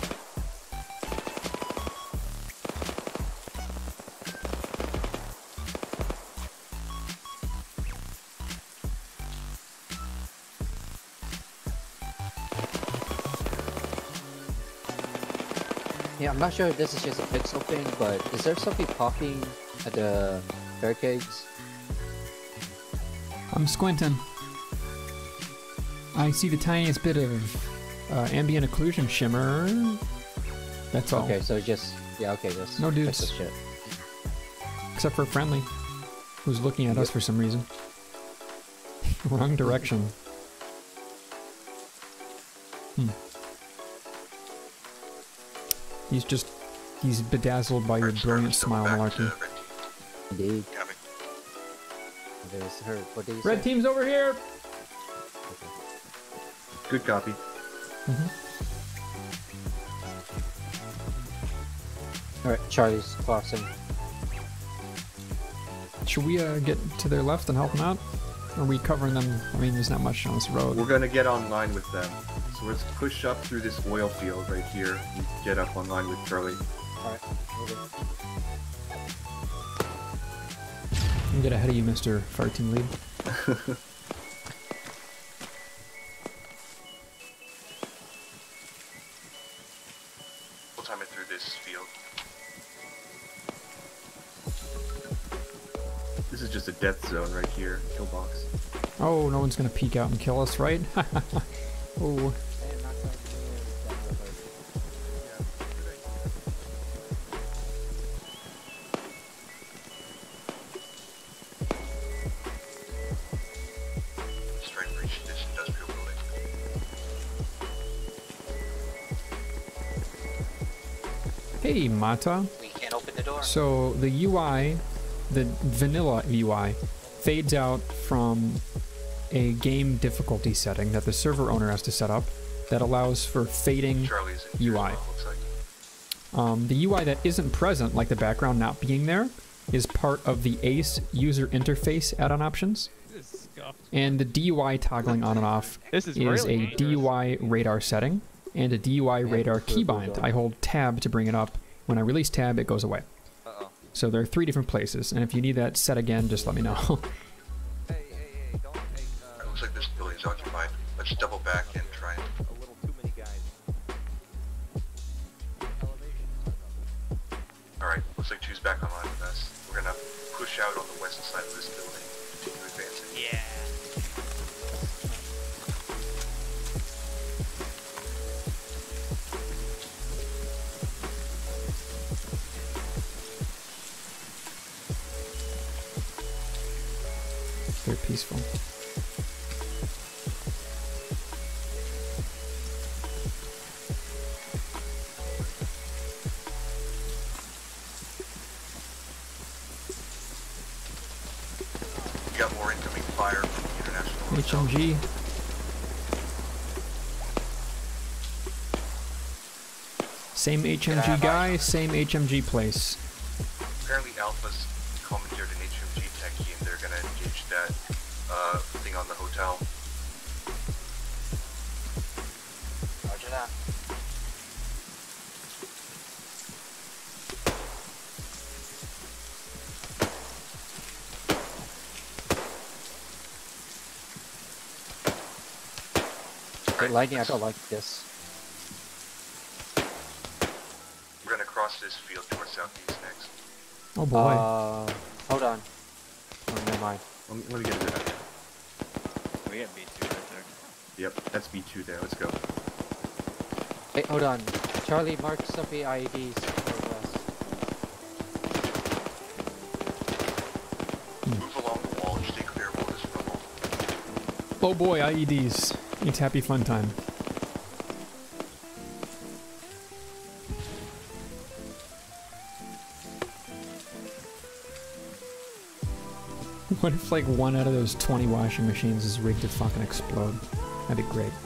S16: Yeah, I'm not sure if this is just a pixel thing, but is there something popping at the barricades?
S1: I'm squinting. I see the tiniest bit of ambient occlusion shimmer. That's all.
S16: Okay, so just okay, just
S1: no dudes.
S16: pixel shit.
S1: Except for Friendly, who's looking at us for some reason. Wrong direction. He's bedazzled by your brilliant smile, Malarkey.
S16: Indeed.
S1: Red team's over here!
S15: Good copy.
S16: Alright, Charlie's crossing.
S1: Should we get to their left and help them out? Or are we covering them? I mean, there's not much on this road.
S15: We're gonna get online with them. So let's push up through this oil field right here and get up online with Charlie.
S16: Alright, moving.
S1: I'm get ahead of you, Mr. Fire Team Lead.
S14: We'll time it through this field.
S15: This is just a death zone right here. Kill box.
S1: Oh, no one's gonna peek out and kill us, right? Oh. Hey, Mata.
S23: We can't open the door.
S1: So the UI, the vanilla UI, fades out from a game difficulty setting that the server owner has to set up that allows for fading UI. The UI that isn't present, like the background not being there, is part of the ACE user interface add-on options. And the DUI toggling on and off is a DUI radar setting and a DUI radar keybind. I hold tab to bring it up. When I release tab, it goes away. So there are 3 different places, and if you need that set again, just let me know.
S14: Looks like this building's occupied. Let's double back and try and... Alright, looks like 2's back online with us. We're gonna push out on the west side of this building, continue advancing.
S23: Yeah.
S1: Very peaceful.
S14: We got more incoming fire from the international
S1: HMG. Same HMG guy, same HMG place.
S14: Apparently Alpha's commandeered an HMG techie and they're gonna engage that thing on the hotel.
S23: Roger that.
S16: Hey, Lightning, I don't like this.
S14: We're gonna cross this field towards southeast next.
S1: Oh boy.
S16: Hold on. Oh, never mind.
S15: Let me get it out.
S6: We got B2 right there.
S15: Yep, that's B2 there. Let's go.
S16: Hey, hold on. Charlie, mark some IEDs for us.
S14: Move along the wall and stay clear of all this rubble.
S1: Oh boy, IEDs. It's happy fun time. What if like 1 out of those 20 washing machines is rigged to fucking explode? That'd be great.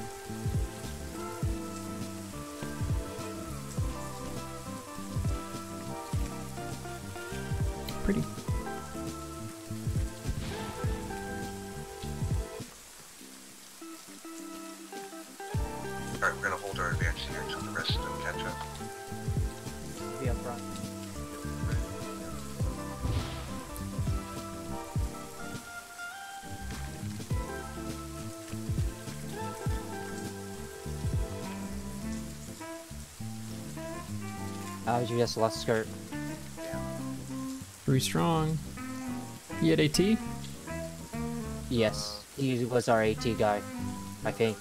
S1: Pretty.
S14: Alright, we're gonna hold our advance here until the rest of them catch up.
S16: Be up front. You just lost skirt.
S1: Very strong. You had AT?
S16: Yes, he was our AT guy, I think.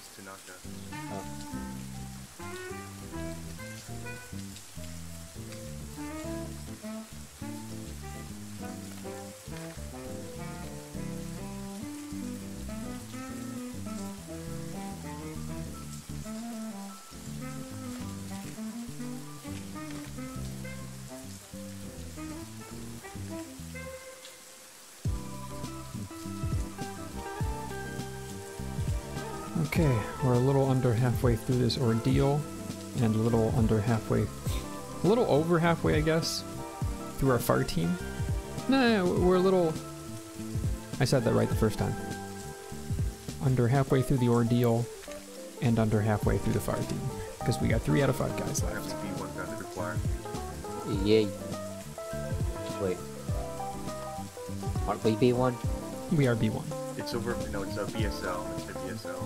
S1: Okay, we're a little under halfway through this ordeal, and a little over halfway, I guess, through our fire team. Nah, we're a little... I said that right the first time. Under halfway through the ordeal, and under halfway through the fire team. Because we got 3 out of 5 guys left.
S15: Have to be one gun required.
S16: Yay. Wait. Aren't we B1?
S1: We are B1.
S15: It's over, no, it's a BSL. It's a BSL.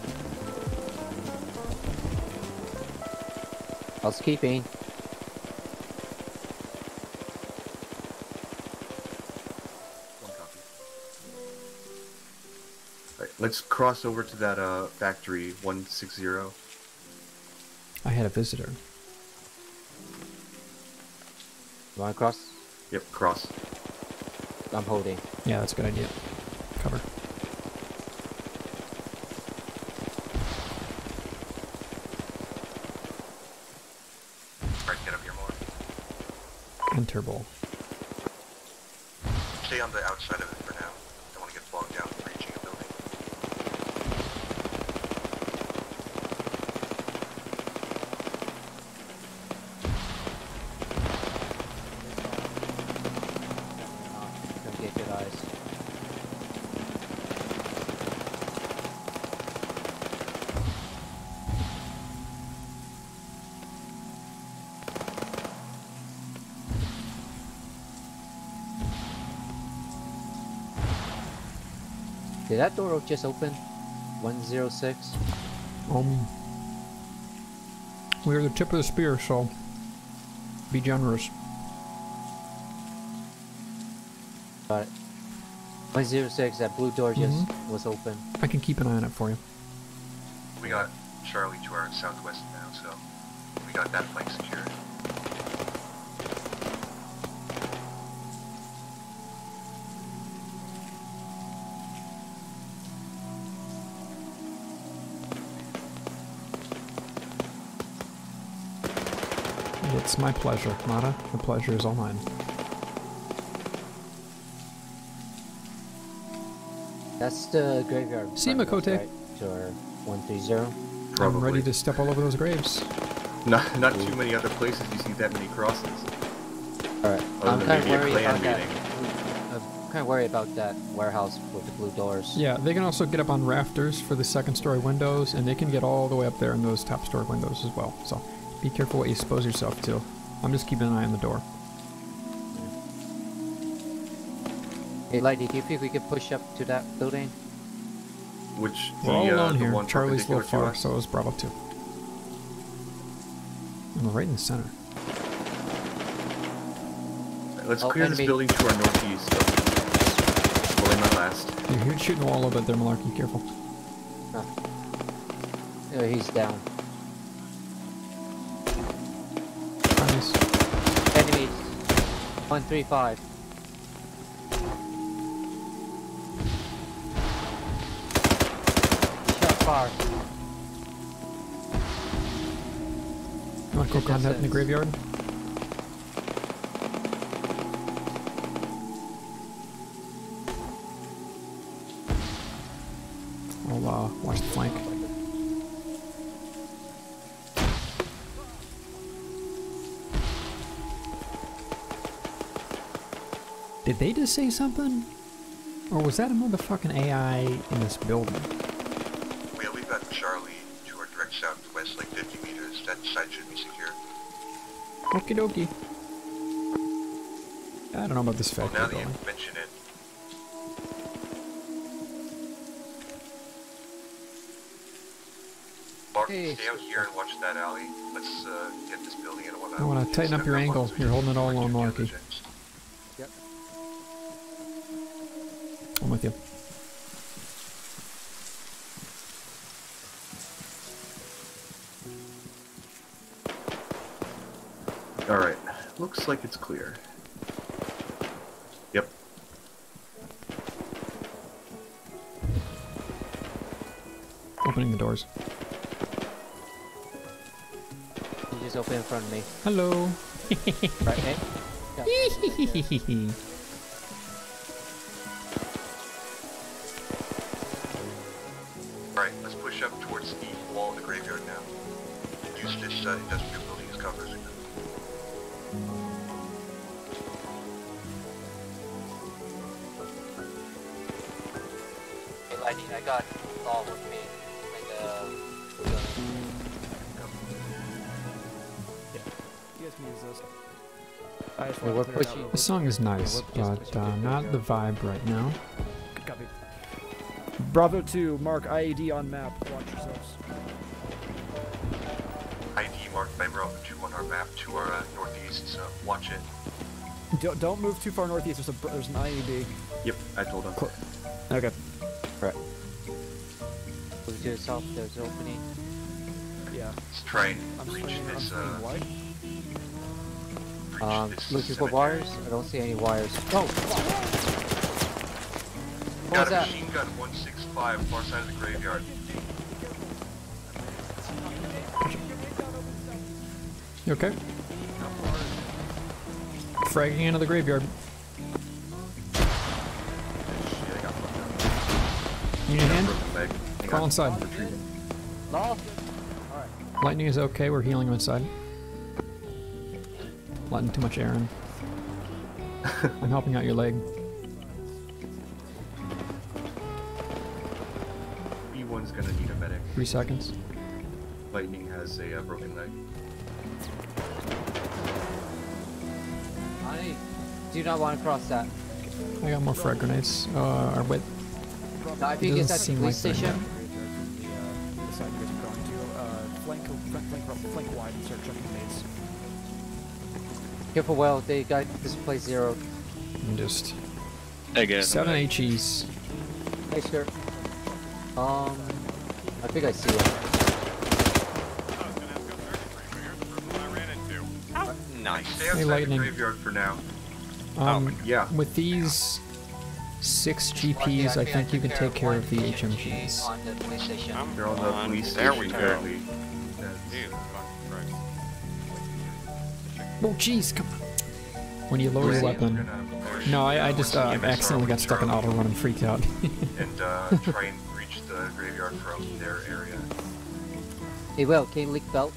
S16: Housekeeping.
S15: One copy. Alright, let's cross over to that factory 160.
S1: I had a visitor.
S16: You wanna cross?
S15: Yep, cross.
S16: I'm holding.
S1: Yeah, that's a good idea. Cover.
S14: Alright, get up here more.
S1: Enter ball.
S14: Stay on the outside of it for now. Don't want to get bogged down breaching a building.
S16: Did that door just open? 106?
S1: We're the tip of the spear, so be generous.
S16: Got it. 106, that blue door just was open.
S1: I can keep an eye on it for you.
S14: We got Charlie to our southwest now, so we got that flank secured.
S1: It's my pleasure, Mata. The pleasure is all mine.
S16: That's the graveyard.
S1: See, Makote.
S16: Right? To our 130.
S1: I'm ready to step all over those graves.
S15: Not too many other places you see that many crosses.
S16: Alright.
S15: Other
S16: I'm
S15: than
S16: kind of
S15: maybe a
S16: worried
S15: clan
S16: about that.
S15: meeting.
S16: I'm kind of worried about that warehouse with the blue doors.
S1: Yeah, they can also get up on rafters for the second story windows, and they can get all the way up there in those top story windows as well. So be careful what you expose yourself to. I'm just keeping an eye on the door.
S16: Hey, Lighty, do you think we could push up to that building?
S15: Which
S1: We're all alone here.
S15: one
S1: Charlie's a little
S15: perpendicular
S1: far,
S15: to us?
S1: so is Bravo 2. And we're right in the center.
S15: Let's clear this building to our northeast. Will they not last?
S1: You're shooting the wall a little bit there, Malarkey. Careful.
S16: Oh. Yeah, he's down.
S1: Nice.
S16: Enemies. 135. Shot far.
S1: You want to go combat in the graveyard? I'll watch the flank. Did they just say something? Or was that a motherfucking AI in this building?
S14: Well, we've got Charlie to our direct southwest, like 50 meters. That site should be secure.
S1: Okie dokie. I don't know about this
S14: Well,
S1: factory
S14: now that
S1: building.
S14: you mention it, Mark, stay out here and watch that alley. Let's get this building in one.
S1: I want to tighten up your angle. You're holding it all on, Malarkey.
S16: Yep.
S1: I'm with you.
S15: Alright, looks like it's clear. Yep.
S1: Opening the doors.
S16: You just open in front of me.
S1: Hello.
S16: Right, eh? Yeah.
S14: Alright, let's push up towards the wall of the graveyard now. Use this industrial building as cover.
S23: Hey, Lightning, I got all with me.
S9: You guys can use this. I just
S16: We're
S9: want to clear it
S16: pushing.
S9: out.
S1: The song is nice, but not the vibe right now.
S9: Good copy. Bravo 2, mark IED on map. Watch yourselves.
S14: ID marked by Bravo 2 on our map to our northeast, so watch it.
S9: Don't move too far northeast. There's an IED.
S15: Yep, I told him.
S9: Okay.
S16: Right. Move to the south, there's an opening.
S9: Yeah.
S14: Let's try and breach this,
S16: Looking for wires? I don't see any wires. Oh! What
S14: got
S16: was
S14: a
S16: that?
S14: machine gun 165, far side of the graveyard.
S1: You okay? Fragging into the graveyard. You need a hand? Crawl inside. Lightning is okay, we're healing him inside. Letting too much air in. I'm helping out your leg.
S15: E1's gonna need a medic.
S1: 3 seconds.
S15: Lightning has a broken leg.
S16: I do not want to cross that.
S1: I got more frag grenades. Or wait.
S16: Now, if you get that police station,
S9: The side you guys are going to, flank wide and start chucking nades.
S16: careful, well, they got this place zeroed.
S1: And just
S6: Again.
S1: 7 HEs.
S16: Hey, sir. I think I see it.
S17: Nice.
S15: Stay
S1: Hey,
S15: outside the
S1: Lightning.
S15: graveyard for now.
S1: Yeah. With these 6 GPs, I think you can take care of the HMGs.
S23: On the police station.
S15: They're on the police
S17: There
S15: station
S17: we go.
S15: currently.
S1: Oh, jeez, come on. When you lower your weapon. No, I just accidentally got stuck in auto run and freaked out.
S15: And try and reach the graveyard from their area.
S16: Hey, well, can you leak belt?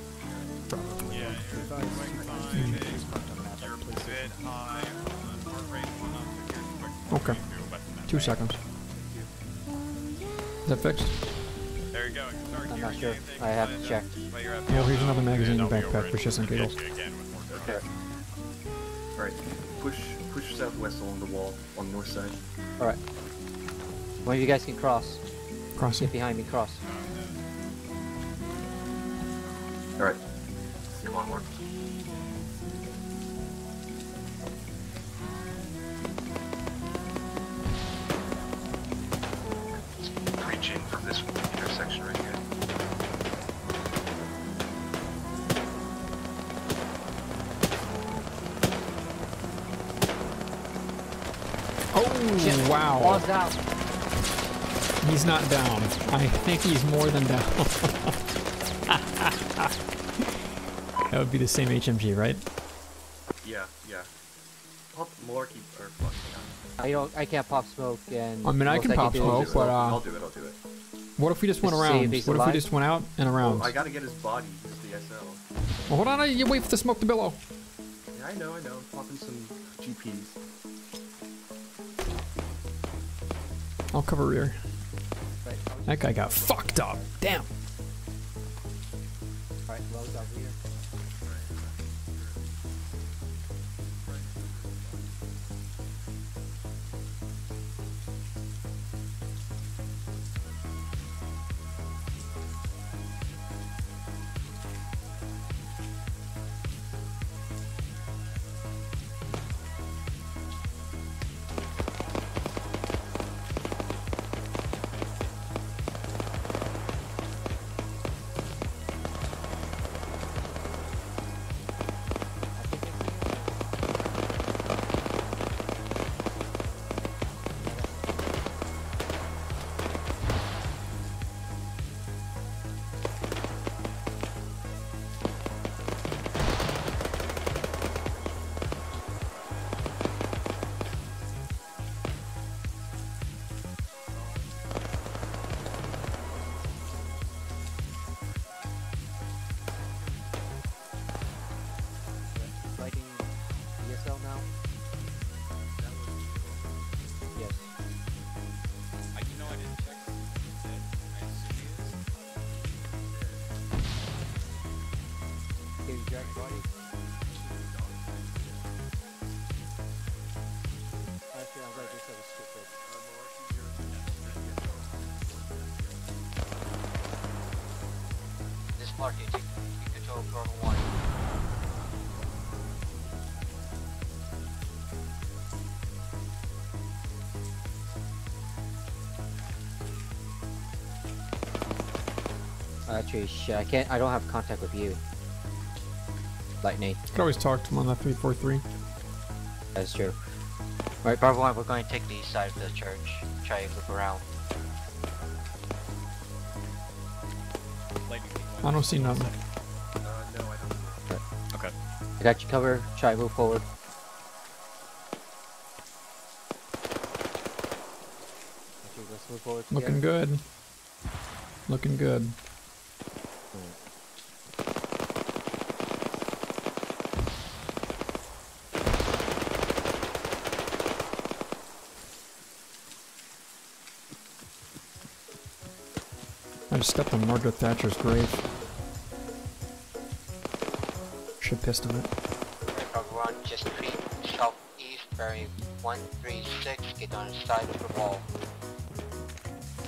S1: Okay. 2 seconds. Is that fixed?
S4: There you go.
S16: I'm not sure. I have to check.
S1: Yeah, here's another magazine in your backpack for shits and giggles.
S15: Okay. Alright, push southwest along the wall on the north side.
S16: Alright. One of you guys can cross.
S1: Crossing.
S16: Get behind me, cross.
S15: Alright. Come on, Mark. Reach in from this intersection right here.
S1: Oh,
S16: Shit.
S1: wow.
S16: Wall's down.
S1: He's not down. I think he's more than down. That would be the same HMG, right?
S15: Yeah. Pop Malarkey or fuck.
S16: I can't pop smoke and.
S1: I mean, I
S16: most
S1: can pop
S16: do
S1: smoke,
S16: is-
S1: but
S15: I'll do it.
S1: what if we just went
S16: Just see
S1: around?
S16: if
S1: What
S16: he's
S1: if we
S16: alive?
S1: just went out and around?
S15: Well, I gotta get his body. He's the SL.
S1: Well, hold on, you wait for the smoke to billow.
S15: Yeah, I know. I'm popping some GPs.
S1: I'll cover rear. That guy got fucked up. Damn.
S16: Alright, well, over here. Lighting ESL now? Yes.
S4: You know I didn't check. I assume he is.
S16: Can you drag body? Actually, I'm glad this was stupid.
S23: This part, you take control of Bravo 1.
S16: Actually, shit, I don't have contact with you. Lightning.
S1: You can always talk to him on that 343.
S16: That's true.
S23: Alright, Bravo 1, we're going to take the east side of the church. Try and loop around.
S1: I don't see nothing.
S15: No, I don't.
S17: Okay.
S16: I got you covered. Try and move forward. Okay, let's move forward together.
S1: Looking good. Looking good. I just stepped on Margaret Thatcher's grave. Should have pissed on it.
S23: Bravo 1, just creep southeast, bearing 136, get on the side of the wall.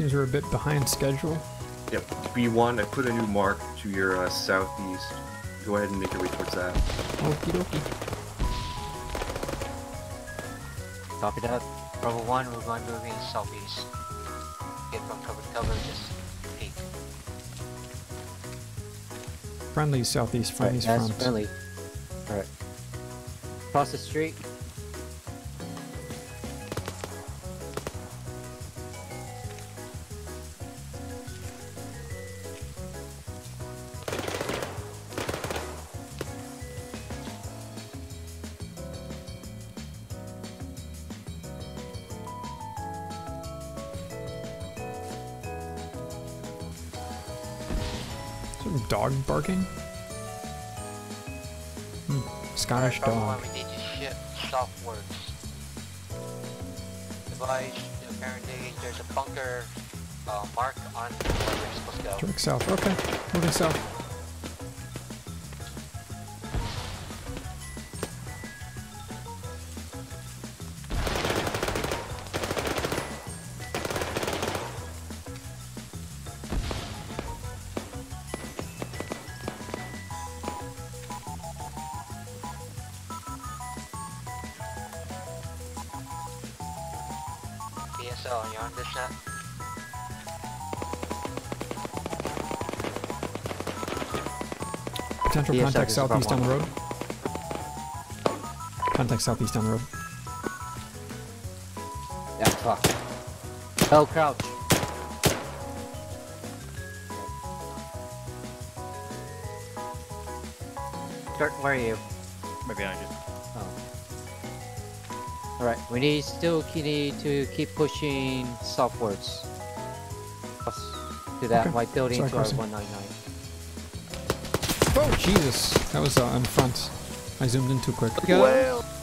S1: Seems we're a bit behind schedule.
S15: Yep, B1, I put a new mark to your southeast. Go ahead and make your way towards that.
S1: Okie dokie.
S16: Copy that. Bravo 1, we're going moving southeast. Get from cover to cover, just peek.
S1: Friendly southeast, friendly
S16: Right, that's
S1: front.
S16: friendly. Alright. Across the street.
S1: Some dog barking? Scottish dog.
S23: We need to ship southwards. Device, apparently there's a bunker mark on where we're supposed to go.
S1: Direct south. Okay, moving south.
S23: BSL, you on this net?
S1: Potential
S16: BSL
S1: contact
S16: is
S1: southeast
S16: about
S1: down the road. Contact southeast down the road.
S16: Yeah, fuck. Oh, crouch. Kurt, where are you?
S6: Right behind you.
S16: Oh. Alright, we need need to keep pushing southwards. To that
S1: Okay.
S16: white building
S1: Sorry,
S16: to our
S1: crossing.
S16: 199.
S1: Oh, Jesus. That was in front. I zoomed in too quick.
S16: Well.